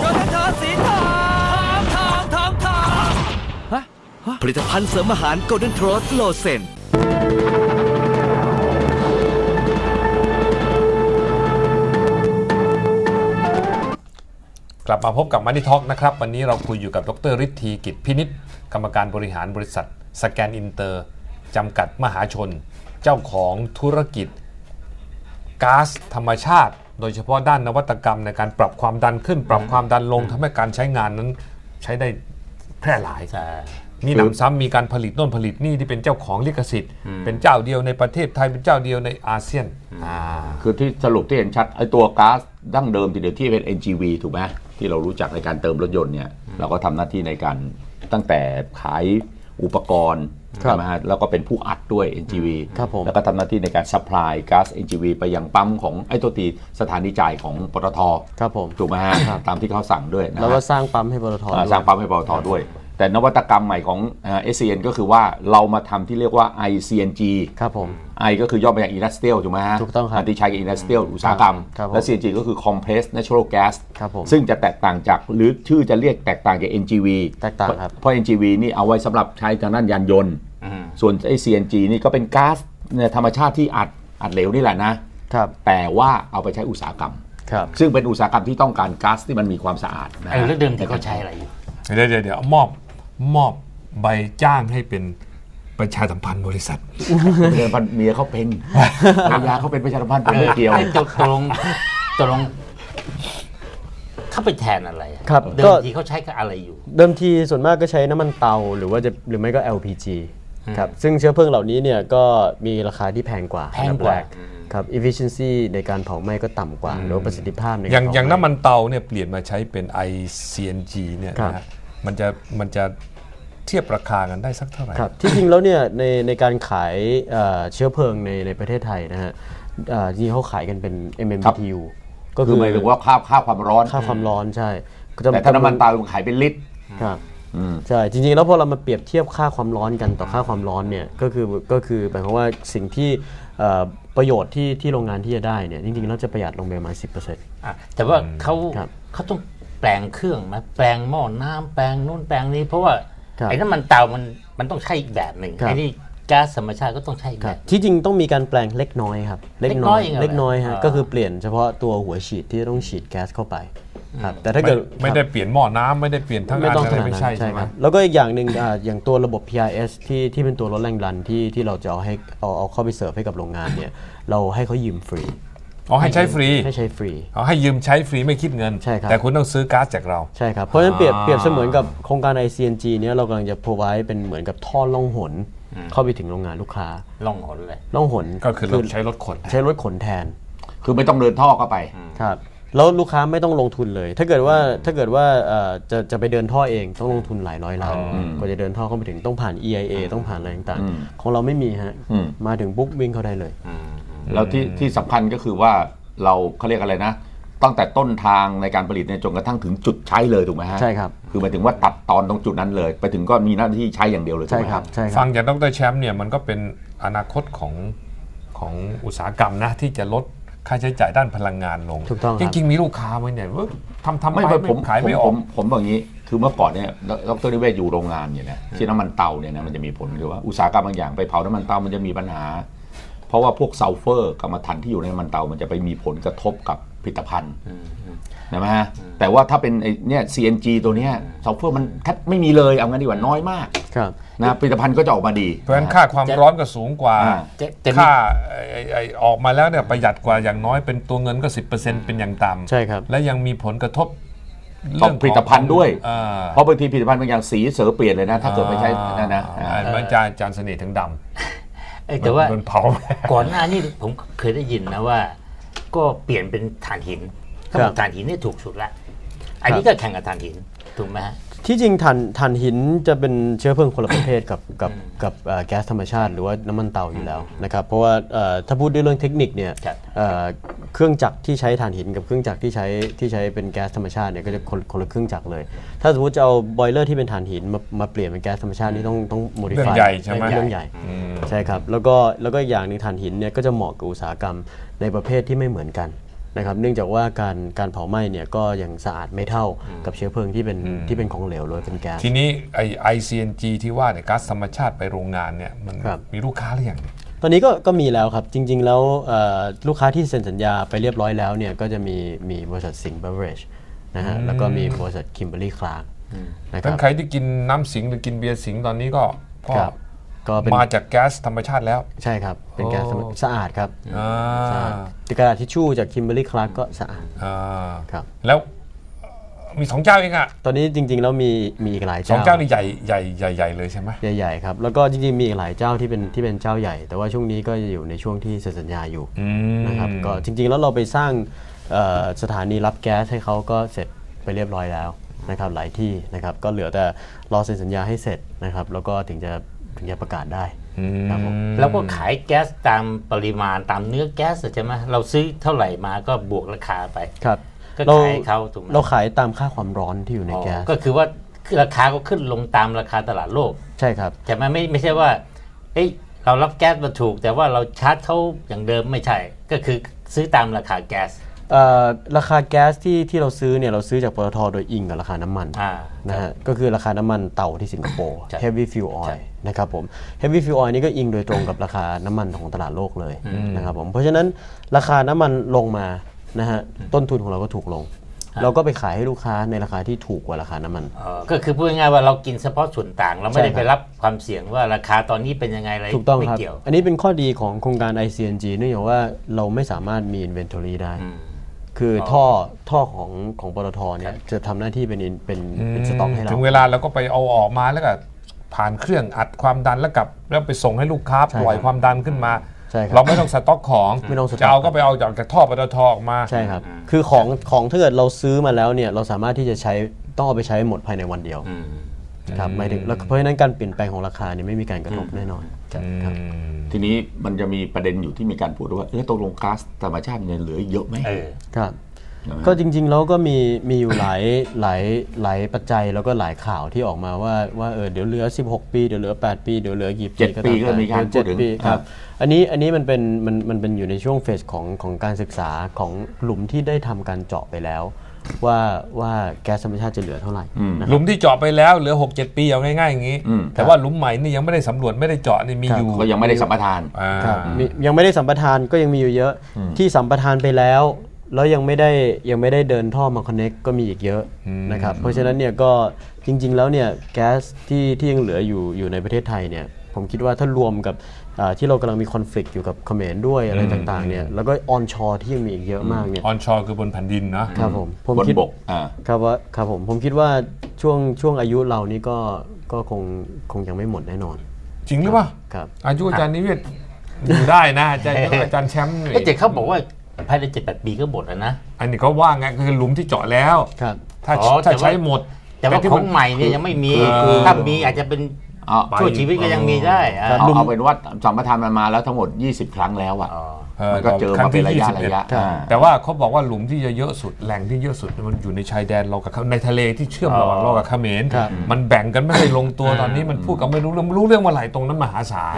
H: ผลิตภัณฑ์เสริมอาหารโกลเด้นโทรสโลเซน
B: กลับมาพบกับ Money Talk นะครับวันนี้เราคุยอยู่กับดร.ฤทธีกิจพินิจกรรมการบริหารบริษัทสแกนอินเตอร์จำกัดมหาชนเจ้าของธุรกิจก๊าซธรรมชาติโดยเฉพาะด้านนวัตกรรมในการปรับความดันขึ้นปรับความดันลงทำให้การใช้งานนั้นใช้ได้แพร่หลายมีหนำซ้ำมีการผลิตโน่นผลิตนี่ที่เป็นเจ้าของลิขสิทธิ์เป็นเจ้าเดียวในประเทศไทยเป็นเจ้าเดียวในอาเซียน
A: คือที่สรุปที่เห็นชัดไอ้ตัวก๊าซดั้งเดิมทีเดียวที่เป็น เอ็น จี วี ถูกไหมที่เรารู้จักในการเติมรถยนต์เนี่ยเราก็ทำหน้าที่ในการตั้งแต่ขายอุปกรณ์ใช่ไหมฮะแล้วก็เป็นผู้อัดด้วย เอ็น จี วี แล้วก็ทำหน้าที่ในการซัพพลายก๊าซ เอ็น จี วี ไปยังปั๊มของไอ้ตัวตีสถานีจ่ายของปตท.
D: ครับผม
A: ถูกไหมฮะตามที่เขาสั่งด้วยนะ
D: แล้วก็สร้างปั๊มให้ปตท.
A: สร้างปั๊มให้ปตท.ด้วยแต่นวัตกรรมใหม่ของ เอส ซี เอ็น ก็คือว่าเรามาทำที่เรียกว่า ไอ ซี เอ็น จี
D: ครับผม
A: I ก็คือย่อมาจาก Industrial ถูกไหมฮะ
D: ถูกต้องครับ
A: ที่ใช้กับ Industrial อุตสาหกรรมและ ซี เอ็น จี ก็คือ Compressed Natural Gas
D: ครับผม
A: ซึ่งจะแตกต่างจากหรือชื่อจะเรียกแตกต่างจาก เอ็น จี วี
D: แตกต่างครับ
A: เพราะ เอ็น จี วี นี่เอาไว้สำหรับใช้ทางด้านยานยนต์ส่วนไอ้ ซี เอ็น จี นี่ก็เป็นก๊าซในธรรมชาติที่อัดอัดเหลวนี่แหละนะครับแต่ว่าเอาไปใช้อุตสาหกรรม
D: ครับ
A: ซึ่งเป็นอุตสาหกรรมที่ต้องการก๊าซที่มันมีความสะอาดนะ
C: ไอ้เรื่องเดิมที่เขาใช้อะไรอยู่
B: เดี๋ยวเดี๋ยวเดี๋ยวมอบมอบใบจ้างให้เป็นประชาสัมพันธ์บริษัท
A: เมียเมียเขาเป็นภรรยาเขาเป็นประชาสัมพันธ์เป็นเดียว
C: ตกลงตกลงเขาไปแทนอะไร
D: ครับ
C: เดิมทีเขาใช้กับอะไรอยู่
D: เดิมทีส่วนมากก็ใช้น้ำมันเตาหรือว่าจะหรือไม่ก็ แอล พี จี ครับซึ่งเชื้อเพลิงเหล่านี้เนี่ยก็มีราคาที่แพงกว่า
C: แพงกว่า
D: ครับ efficiency ในการเผาไหม้ก็ต่ำกว่าหรือประสิทธิภาพใน
B: อย่างอย่างน้ำมันเตาเนี่ยเปลี่ยนมาใช้เป็น ไอ ซี เอ็น จี เนี่ยนะมันจะมันจะเทียบราคากันได้สักเท่าไหร่
D: ครับที่จริงแล้วเนี่ยในในการขายเชื้อเพลิงในในประเทศไทยนะฮะจริงเขาขายกันเป็น เอ็ม เอ็ม บี ที ยู
A: ก็คือหมายถึงว่าค่าค่าความร้อน
D: ค่าความร้อนใช่
A: แต่ถ้าน้ำมันเตาขายเป็นลิตร
D: ครับใช่จริงๆแล้วพอเรามาเปรียบเทียบค่าความร้อนกันต่อค่าความร้อนเนี่ยก็คือก็คือหมายความว่าสิ่งที่ประโยชน์ที่ที่โรงงานที่จะได้เนี่ยจริงๆแล้วจะประหยัดลงไปประมาณ สิบเปอร์เซ็นต์
C: อ่ะแต่ว่าเขาเขาต้องแปลงเครื่องไหมแปลงหม้อน้ำแปลงนู่นแปลงนี้เพราะว่าไอ้น้ำมันเตามันมันต้องใช้อีกแบบหนึ่งไอ้นี่ก๊าซธรรมชาติก็ต้องใช้อีกแบบ
D: ที่จริงต้องมีการแปลงเล็กน้อยครับ
C: เล็กน้อย
D: เล็กน้อยฮะก็คือเปลี่ยนเฉพาะตัวหัวฉีดที่ต้องฉีดแก๊สเข้าไปครับแต่ถ้าเกิด
B: ไม่ได้เปลี่ยนหม้อน้ำไม่ได้เปลี่ยนทั้งอันอะไรไม่ใช่ใช่ไหม
D: แล้วก็อีกอย่างหนึ่งอย่างตัวระบบ พี อาร์ เอส ที่ที่เป็นตัวลดแรงดันที่ที่เราจะเอาให้เอาเอาเข้าไปเสิร์ฟให้กับโรงงานเนี่ยเราให้เขายืมฟรี
B: อ๋อให้ใช้ฟรี
D: ให้ใช้ฟรี
B: อ๋อให้ยืมใช้ฟรีไม่คิดเงิน
D: ใช่ครับ
B: แต่คุณต้องซื้อก๊าซจากเรา
D: ใช่ครับเพราะฉะนั้นเปรียบเปรียบเสมือนกับโครงการ ไอ ซี เอ็น จี เนี้ยเรากำลังจะ provide เป็นเหมือนกับท่อล่องหนเข้าไปถึงโรงงานลูกค้า
C: ล่องหนเลย
D: ล่องหน
B: ก็คือเราใช้รถขน
D: ใช้รถขนแทน
A: คือไม่ต้องเดินท่อเข้าไป
D: ครับแล้วลูกค้าไม่ต้องลงทุนเลยถ้าเกิดว่าถ้าเกิดว่าจะจะไปเดินท่อเองต้องลงทุนหลายร้อยล้านกว่าจะเดินท่อเข้าไปถึงต้องผ่าน อี ไอ เอ ต้องผ่านอะไรต่างๆของเราไม่มีฮะมาถึงปุ๊บวิ่งเข้าได้เลย
A: แล้วที่ที่สำคัญก็คือว่าเราเขาเรียกอะไรนะตั้งแต่ต้นทางในการผลิตเนี่ยจนกระทั่งถึงจุดใช้เลยถูกไหมฮะ
D: ใช่ครับ
A: คือหมายถึงว่าตัดตอนตรงจุดนั้นเลยไปถึงก็มีหน้าที่ใช้อย่างเดียวเลย
D: ใช่ครับใช่ครับ
B: ฟังจากดร.แชมป์เนี่ยมันก็เป็นอนาคตของของอุตสาหกรรมนะที่จะลดค่าใช้จ่ายด้านพลังงานลง
D: ถูกต้อง
B: จริงๆมีลูกค้าไหมเนี่ยว่าทำทำไป
A: ผม
B: ขายไม่ออก
A: ผมบอกงี้คือเมื่อก่อนเนี่ยดร.นิเวศอยู่โรงงานเนี่ยนะที่น้ำมันเตาเนี่ยนะมันจะมีผลคือว่าอุตสาหกรรมบางอย่างไปเผาน้ำมันเตามันจะมีปัญหาเพราะว่าพวกซัลเฟอร์กรรมฐานที่อยู่ในน้ำมันเตามันจะไปมีผลกระทบกับผลิตภัณฑ์นะฮะแต่ว่าถ้าเป็นไอ้เนี่ย ซี เอ็น จี ตัวเนี้ยซัลเฟอร์มันแทบไม่มีเลยเอางั้นดีกว่าน้อยมากนะผลิตภัณฑ์ก็จะออกมาดี
B: เพราะฉะนั้นค่าความร้อนก็สูงกว่าค่าไอ้ออกมาแล้วเนี่ยประหยัดกว่าอย่างน้อยเป็นตัวเงินก็ สิบเปอร์เซ็นต์ เป็นอย่างต่ำ
D: ใช่ครับ
B: และยังมีผลกระทบ
A: เรื่องผลิตภัณฑ์ด้วยเพราะบางทีผลิตภัณฑ์บางอย่างสีเสือเปลี่ยนเลยนะถ้าเกิดไม่ใช่นั่นนะ
B: มันจะจานเสน่ห์ถึงด
C: ำแต่ว่าก่อนหน้านี้ผมเคยได้ยินนะว่าก็เปลี่ยนเป็นถ่านหินถ้าบอกถ่านหินนี่ถูกสุดละอันนี้ก็แข่งกับถ่านหินถูกไหมฮะ
D: ที่จริงถ่านถ่านหินจะเป็นเชื้อเพลิงคนละประเภทกับกับกับแก๊สธรรมชาติหรือว่าน้ำมันเตาอยู่แล้วนะครับเพราะว่าถ้าพูดด้วยเรื่องเทคนิคเนี่ยเครื่องจักรที่ใช้ถ่านหินกับเครื่องจักรที่ใช้ที่ใช้เป็นแก๊สธรรมชาติเนี่ยก็จะคนคนละเครื่องจักรเลยถ้าสมมติจะเอาบอยเลอร์ที่เป็นถ่านหินมามาเปลี่ยนเป็นแก๊สธรรมชาตินี่ต้องต้องโมดิฟาย
B: เรื่องใหญ่ใช่ไหม
D: เรื่องใหญ่ใช่ช่ครับแล้วก็แล้วก็อีกอย่างนึงถ่านหินเนี่ยก็จะเหมาะกับอุตสาหกรรมในประเภทที่ไม่เหมือนกันนะครับเนื่องจากว่าการการเผาไหม้เนี่ยก็ยังสะอาดไม่เท่ากับเชื้อเพลิงที่เป็นที่เป็นของเหลวหรือเป็นแก๊ส
B: ทีนี้ไอ ไอ ซี เอ็น จี ที่ว่าเนี่ยก๊าซธรรมชาติไปโรงงานเนี่ยมันมีลูกค้าหรือยัง
D: ตอนนี้ก็ก็มีแล้วครับจริงๆแล้วลูกค้าที่เซ็นสัญญาไปเรียบร้อยแล้วเนี่ยก็จะมีมีบริษัทสิงห์เบเวอเรจนะฮะแล้วก็มีบริษัทคิมเบอร์รี่คลาร์ก
B: นะครับใครที่กินน้ำสิงห์หรือกินเบียร์สิงห์ตอนนี้ก็ก็มาจากแก๊สธรรมชาติแล้ว
D: ใช่ครับเป็นแก๊สสะอาดครับกระดาษทิชชู่จากคิมเบอร์รี่คลาร์กก็สะอาด
B: ครับแล้วมีสองเจ้าเองอะ
D: ตอนนี้จริงๆแล้วมีมีอีกหลายเจ้า
B: สองเจ้านี่ใหญ่ใหญ่ใหญ่ใหญ่เลยใช่ไหม
D: ใหญ่ๆครับแล้วก็จริงๆมีอีกหลายเจ้าที่เป็นที่เป็นเจ้าใหญ่แต่ว่าช่วงนี้ก็จะอยู่ในช่วงที่เซ็นสัญญาอยู่นะครับก็จริงๆแล้วเราไปสร้างสถานีรับแก๊สให้เขาก็เสร็จไปเรียบร้อยแล้วนะครับหลายที่นะครับก็เหลือแต่รอเซ็นสัญญาให้เสร็จนะครับแล้วก็ถึงจะถึงจะประกาศได้
C: ครับผมแล้วก็ขายแก๊สตามปริมาณตามเนื้อแก๊สใช่ไหมเราซื้อเท่าไหร่มาก็บวกราคาไป
D: ครับ
C: ก็ขายเขาถูกไหม
D: เราขายตามค่าความร้อนที่อยู่ในแก๊ส
C: ก็คือว่าราคาก็ขึ้นลงตามราคาตลาดโลก
D: ใช่ครับ
C: แต่ไม่ไม่ใช่ว่าเอ้ยเรารับแก๊สมาถูกแต่ว่าเราชาร์จเขาอย่างเดิมไม่ใช่ก็คือซื้อตามราคาแก๊ส
D: ราคาแก๊สที่ที่เราซื้อเนี่ยเราซื้อจากปตท.โดยอิงกับราคาน้ำมันนะฮะก็คือราคาน้ำมันเต่าที่สิงคโปร์ Heavy Fuel Oil นะครับผม Heavy Fuel Oil นี่ก็อิงโดยตรงกับราคาน้ำมันของตลาดโลกเลยนะครับผมเพราะฉะนั้นราคาน้ำมันลงมานะฮะต้นทุนของเราก็ถูกลงเราก็ไปขายให้ลูกค้าในราคาที่ถูกกว่าราคาน้ำมัน
C: ก็คือพูดง่ายๆว่าเรากินเฉพาะส่วนต่างเราไม่ได้ไปรับความเสี่ยงว่าราคาตอนนี้เป็นยังไงอะไร
D: ถูกต้องครับอันนี้เป็นข้อดีของโครงการ ไอ ซี เอ็น จี เนื่องจากว่าเราไม่สามารถมี inventory ได้คือท่อท่อของของปตท.เนี่ยจะทำหน้าที่เป็นเป็นเป็นสต็อกให้เรา
B: ถึงเวลาเราก็ไปเอาออกมาแล้วก็ผ่านเครื่องอัดความดันแล้วกลับแล้วไปส่งให้ลูกค้าปล่อยความดันขึ้นมาเราไม่ต้องสต็อกของจะเอาก็ไปเอาจากท่อปตท.ออกมา
D: ใช่ครับคือของของถ้าเกิดเราซื้อมาแล้วเนี่ยเราสามารถที่จะใช้ต้องเอาไปใช้หมดภายในวันเดียวครับหมายถึงเพราะฉะนั้นการเปลี่ยนแปลงของราคาเนี่ยไม่มีการกระทบแน่นอนครับ
A: ทีนี้มันจะมีประเด็นอยู่ที่มีการพูดว่าเออตกลงก๊าซธรรมชาติเนี่ยเหลือเยอะไหม
D: ครับก็จริงๆแล้วก็มีมีอยู่หลายหลายหลายปัจจัยแล้วก็หลายข่าวที่ออกมาว่าว่าเออเดี๋ยวเหลือสิบหกปีเดี๋ยวเหลือแปดปีเดี๋ยวเหลือกี่ปี
A: เจ็ดปีก็มีการพูดถึง
D: ครับอันนี้อันนี้มันเป็นมันมันเป็นอยู่ในช่วงเฟสของของการศึกษาของหลุมที่ได้ทำการเจาะไปแล้วว่าว่าแก๊สธรรมชาติจะเหลือเท่าไหร่
B: หลุมที่เจาะไปแล้วเหลือ หกเจ็ด ปีเอาง่ายๆอย่างนี้แต่ว่าหลุมใหม่นี่ยังไม่ได้สำรวจไม่ได้เจาะนี่มีอยู่
A: ก็ยังไม่ได้สัมปทาน
D: ยังไม่ได้สัมปทานก็ยังมีอยู่เยอะที่สัมปทานไปแล้วแล้วยังไม่ได้ยังไม่ได้เดินท่อมาคอนเนคก็มีอีกเยอะนะครับเพราะฉะนั้นเนี่ยก็จริงๆแล้วเนี่ยแก๊สที่ที่ยังเหลืออยู่อยู่ในประเทศไทยเนี่ยผมคิดว่าถ้ารวมกับที่เรากำลังมีคอนฟลิกต์อยู่กับเขมรด้วยอะไรต่างๆเนี่ยแล้วก็ออนชอร์ที่ยังมีอีกเยอะมากเนี่ย
B: ออนชอร์คือบนแผ่นดินนะครับ
D: ผมผมคิดครับว่าครับผมผมคิดว่าช่วงช่วงอายุเรานี่ก็ก็คงคงยังไม่หมดแน่นอน
B: จริงหรือเปล่า
D: ครับ
B: อายุอาจารย์นิเวศอยู่ได้นะอาจารย์อาจารย์แชมป์
C: เจ๊เขาบอกว่าภายในเจ็ดแปดปีก็หมดแล้วนะ
B: อันนี้เขาว่าไงคือหลุมที่เจาะแล้วถ้าถ้าใช้หมด
C: แต่ว่าของใหม่เนี่ยยังไม่มีถ้ามีอาจจะเป็นช่วยชีวิตก็ยังมีได้
A: เอาเป็นว่าสัมปทานมันมาแล้วทั้งหมดยี่สิบครั้งแล้วอ่ะมันก็เจอมาเป็นระยะระยะ
B: แต่ว่าเขาบอกว่าหลุมที่จะเยอะสุดแหล่งที่เยอะสุดมันอยู่ในชายแดนเรากับในทะเลที่เชื่อมระหว่างเรากับเขมรมันแบ่งกันไม่ให้ลงตัวตอนนี้มันพูดกันไม่รู้เรื่องรู้เรื่องว่าไหลตรงนั้นมหาศาล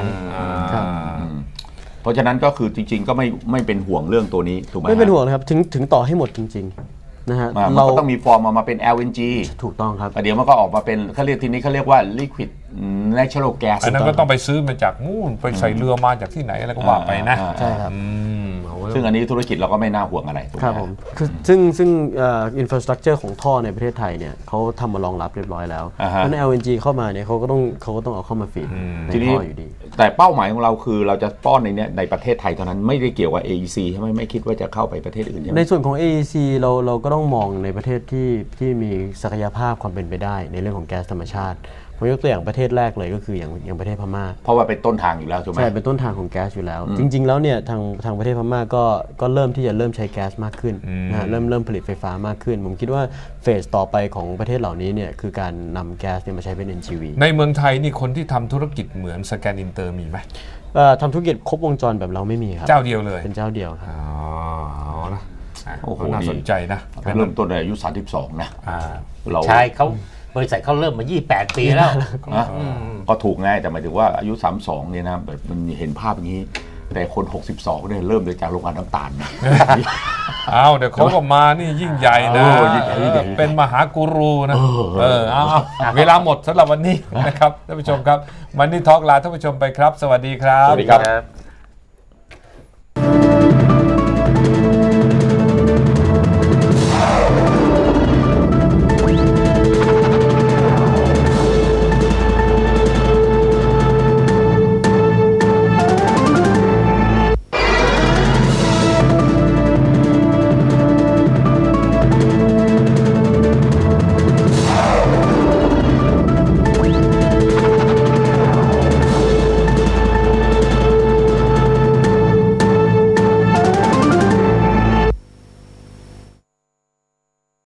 A: เพราะฉะนั้นก็คือจริงๆก็ไม่ไม่เป็นห่วงเรื่องตัวนี้ถูกไหม
D: ไม่เป็นห่วงนะครับถึงถึงต่อให้หมดจริงๆนะฮะ
A: เราก็ต้องมีฟอร์มมาเป็น แอล เอ็น จี
D: ถูกต้องครับ
A: เดี๋ยวมันก็ออกมาเป็นเขาเรียกทีนี้เขาเรียกว่า liquid natural gas
B: อันนั้นก็ต้องไปซื้อมาจากนู่นไปใส่เรือมาจากที่ไหนอะไรก็ว่าไปนะ
D: ใช่ครับ
A: ซึ่งอันนี้ธุรกิจเราก็ไม่น่าห่วงอะไร
D: ครับผมซึ่งซึ่งอินฟราสตรัคเจอร์ของท่อในประเทศไทยเนี่ยเขาทำมารองรับเรียบร้อยแล้วเพราะใน แอล เอ็น จี เข้ามาเนี่ยเขาก็ต้องเขาก็ต้องเอาเข้ามาฟีดในท่ออยู่ดี
A: แต่เป้าหมายของเราคือเราจะป้อนในเนี้ยในประเทศไทยเท่านั้นไม่ได้เกี่ยวกับ เอ อี ซี ใช่ไหมไม่คิดว่าจะเข้าไปประเทศอื่นใช่ไหม
D: ในส่วนของ เอ อี ซี เราเราก็ต้องมองในประเทศที่ที่มีศักยภาพความเป็นไปได้ในเรื่องของแก๊สธรรมชาติผมยกตัวอย่างประเทศแรกเลยก็คืออย่างอย่างประเทศพม่า
A: เพราะว่าเป็นต้นทางอยู่แล้วถูกไหม
D: ใช่เป็นต้นทางของแก๊สอยู่แล้วจริงๆแล้วเนี่ยทางทางประเทศพม่าก็ก็เริ่มที่จะเริ่มใช้แก๊สมากขึ้นนะเริ่มเริ่มผลิตไฟฟ้ามากขึ้นผมคิดว่าเฟสต่อไปของประเทศเหล่านี้เนี่ยคือการนำแก๊สเนี่ยมาใช้เป็น เอ็น จี วี
B: ในเมืองไทยนี่คนที่ทำธุรกิจเหมือนสแกนอินเตอร์มีไหม
D: ทำธุรกิจครบวงจรแบบเราไม่มีครับ
B: เจ้าเดียวเลย
D: เป็นเจ้าเดียวครับ
B: อ๋อโอ้โหน่าสนใจนะ
A: เริ่มต้นในอายุสามสิบสองนะ
C: เราใช่เขาบริษัทเขาเริ่มมายี่สิบแปดปีแล้ว
A: นะก็ถูกไงแต่หมายถึงว่าอายุสามสิบสองเนี่ยนะแบบมันเห็นภาพอย่างนี้แต่คนหกสิบสองเนี่ยเริ่มจากโรงงานน้ำตาลนะ
B: อ้าวเดี๋ยวเขาก็มานี่ยิ่งใหญ่นะเป็นมหากูรูนะเออเอาเวลาหมดสำหรับวันนี้นะครับท่านผู้ชมครับมันนี่ทอล์กลาท่านผู้ชมไปครับสวัสดีครับ
A: สวัสดีครับ